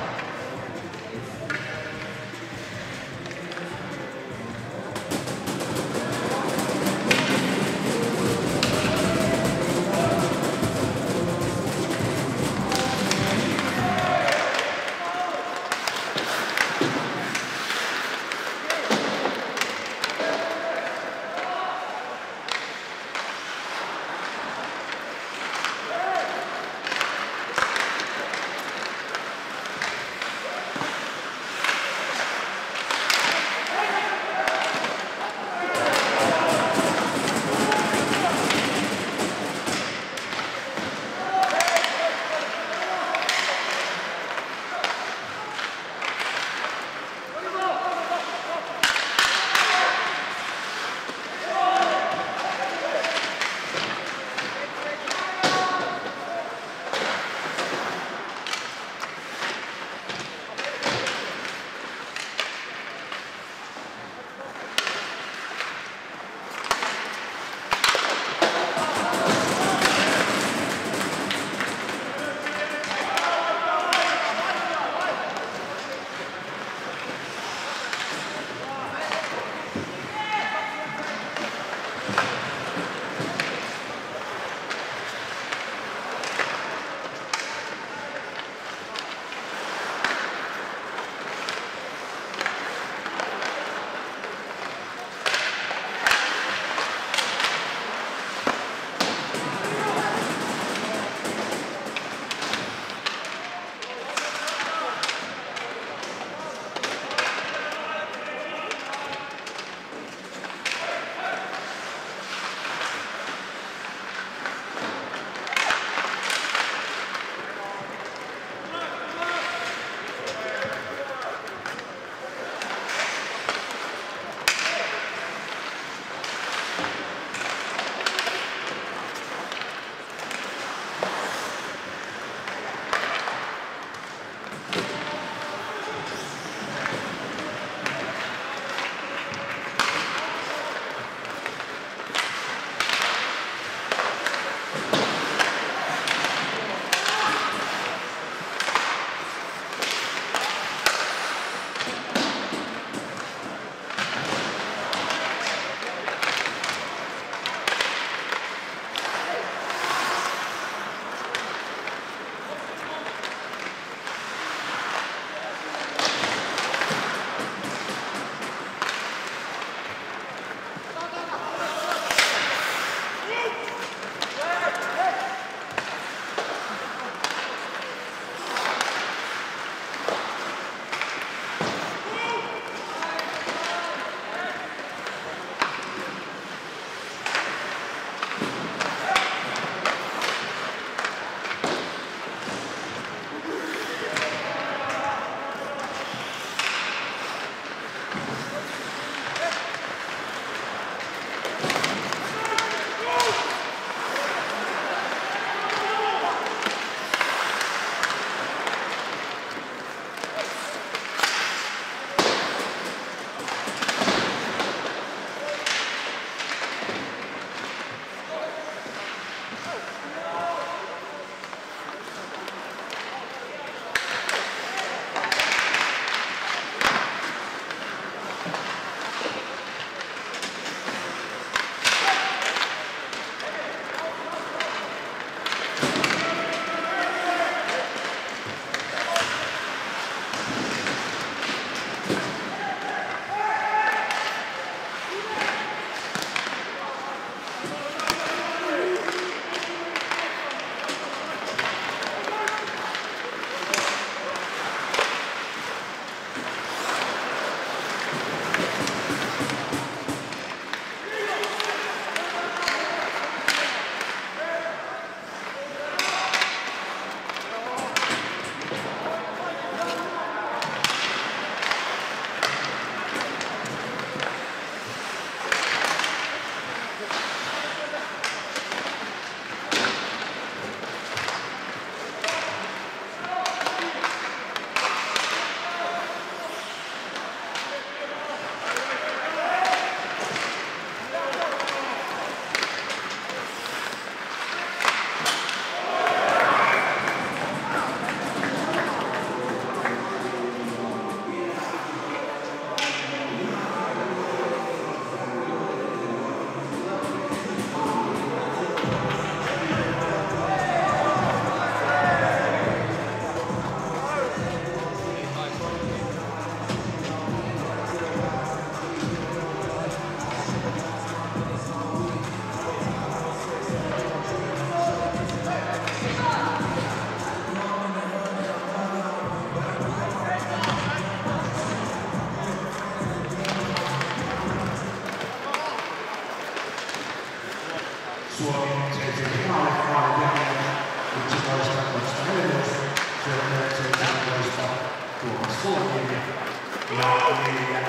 S24: Suomi 7 maalit jälkeen 11-14, syöttäjät 17, Tuomas Suomi ja 4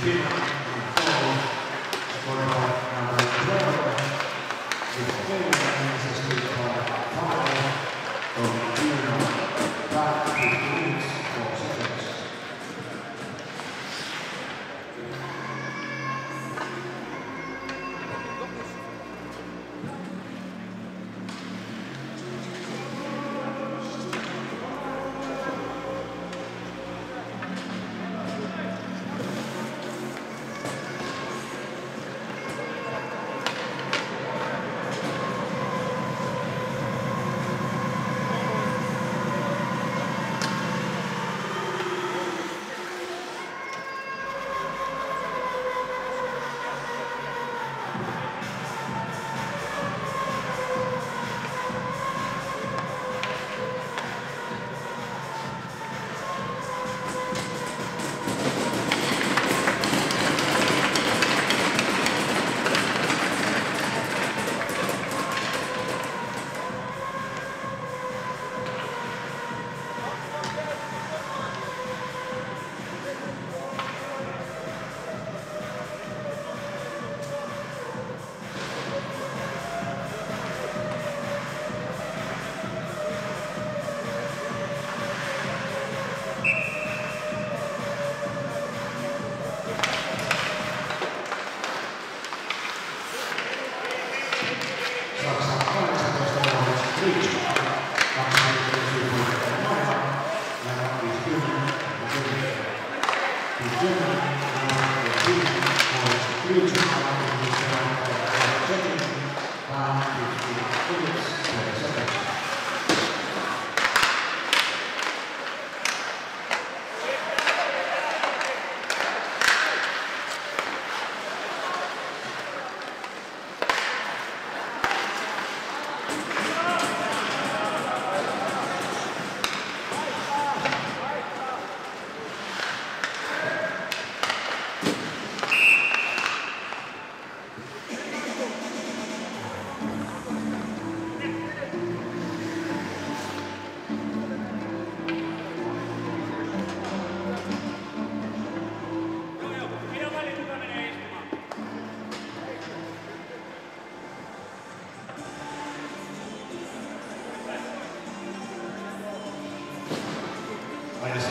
S24: Aineessa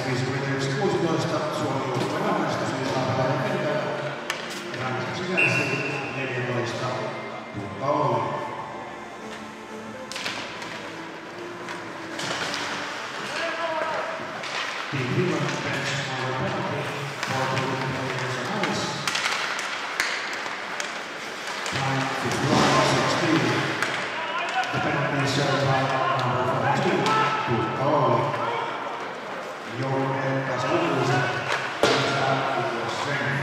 S24: 51-16 Suomi uutta rangaistus pelaajan kentällä. Rangaistuksen kärsi 14 Tuukka Olli. Team Finland bench on the penalty for the players on ice. Time 51-16. The penalty is served by number 14, Tuukka Olli. Joukkueen tasalukuiset yhdessä Sven.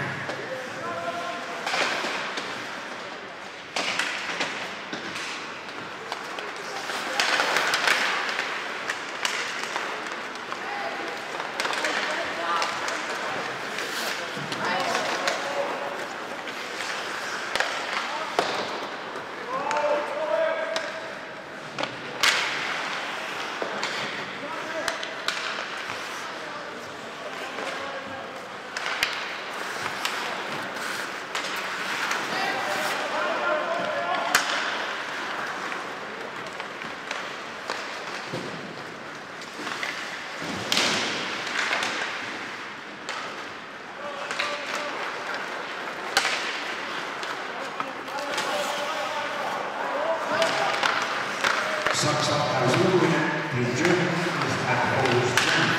S24: Saksa täysilukuinen, Team Germany is at full strength.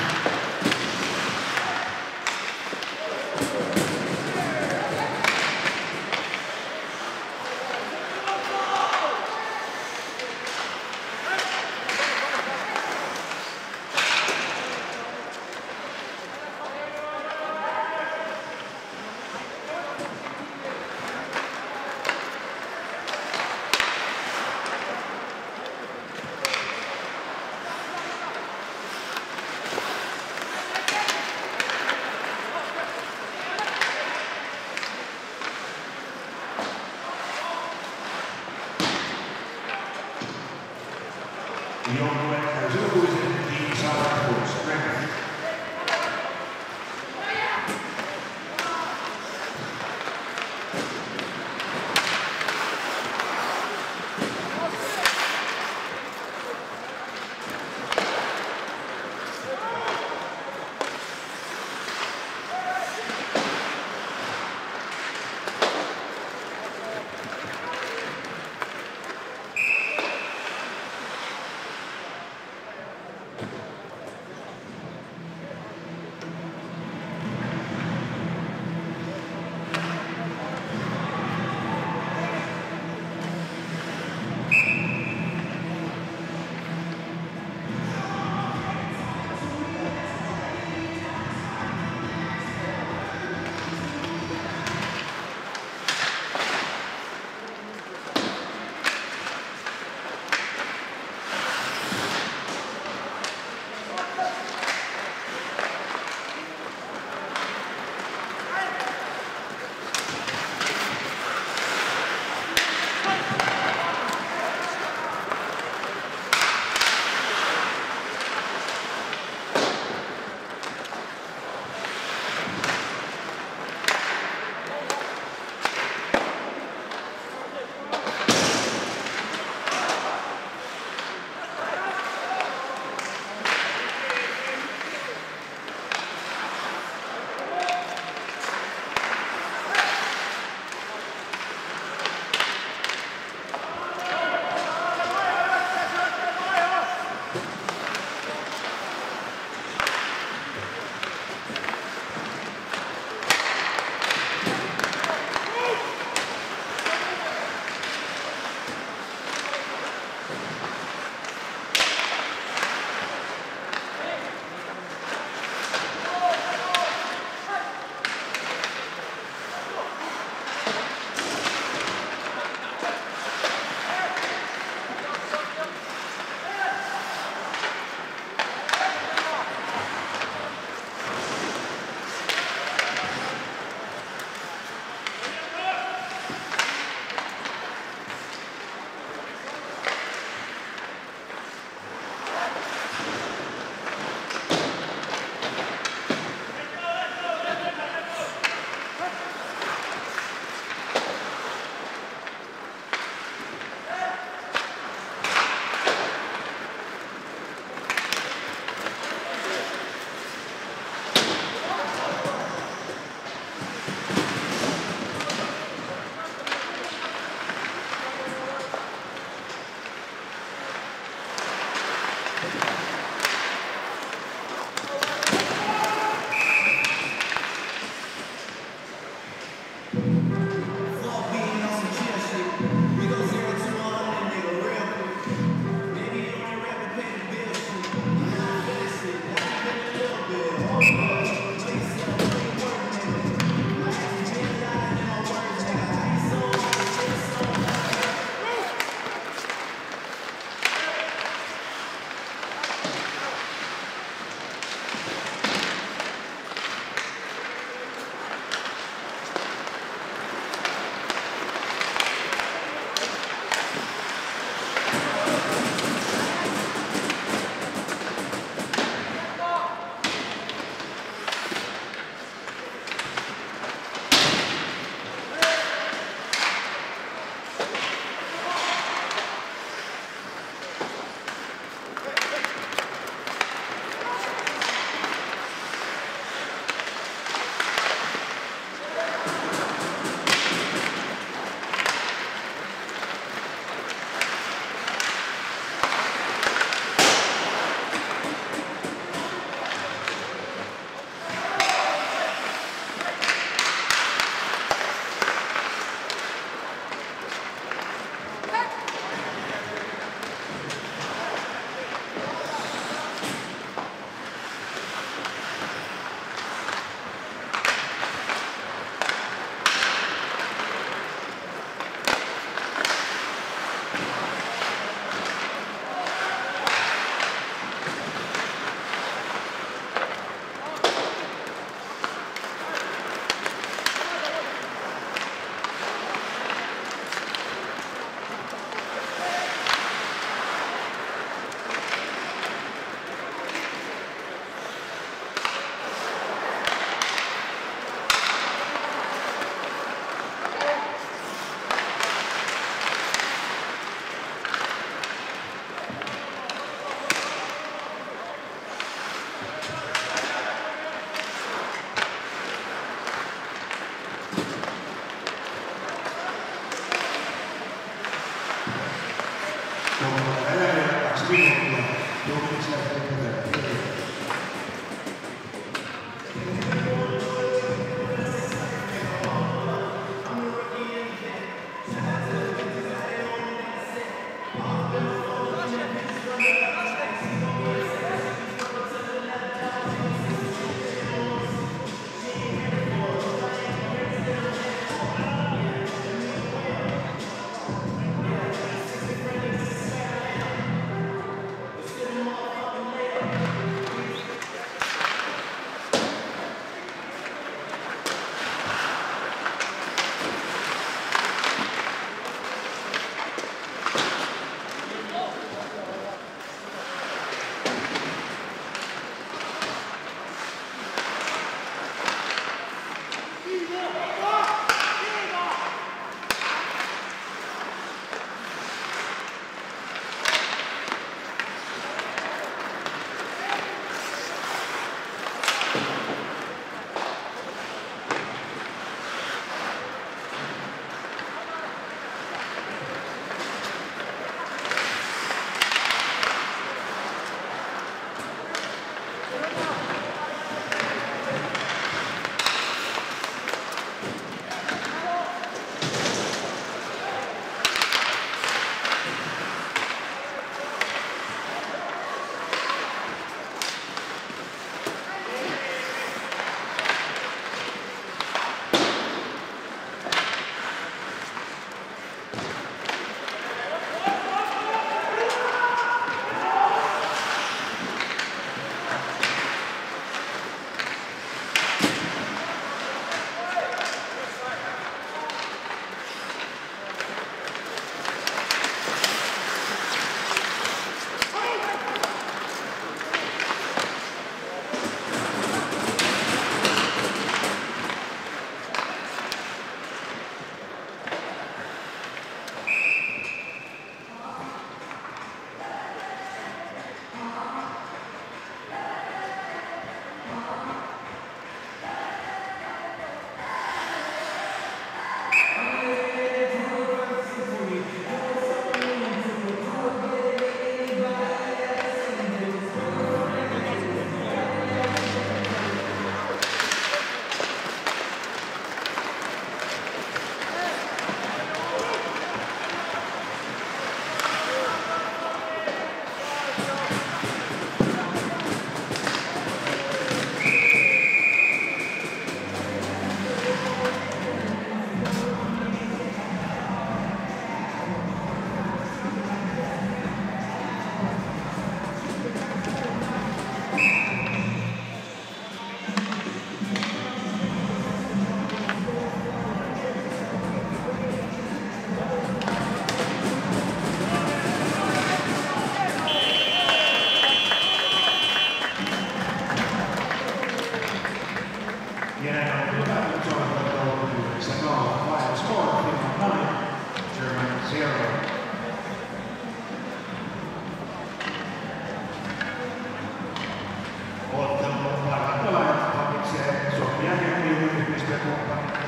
S24: Joukkueen täysilukuisen Team South full strength.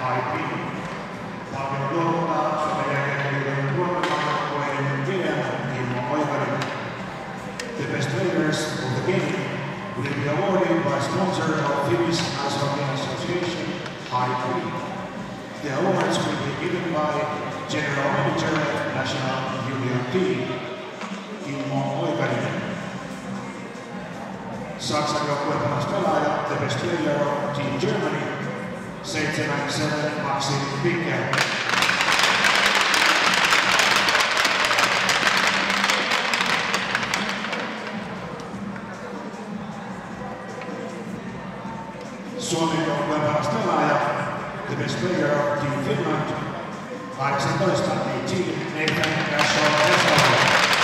S24: High B. Palkinnon luovuttaa Suomen jääkiekko-liiton ruokajoukkueiden GM Kimmo Oikarinen. The best players of the game will be awarded by sponsor of Finnish Ice Hockey Association, High B. The awards will be given by General Manager National Junior Team, Kimmo Oikarinen. Saksan joukkueen paras pelaaja, the best player of Team Germany, 7-7 Maxim Pinkel. Suomen joukkueen paras pelaaja, the best player of Team Finland, 18 Nathan Cashel.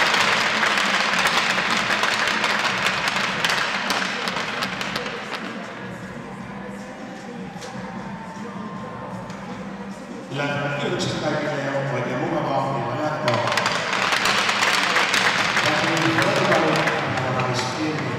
S24: Lämpimät kiitokset kaikille ja oikein mukavaa illan jatkoa. Tässä on nyt vertailun Moravis Kiinni.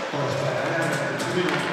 S24: Toista minuuttia.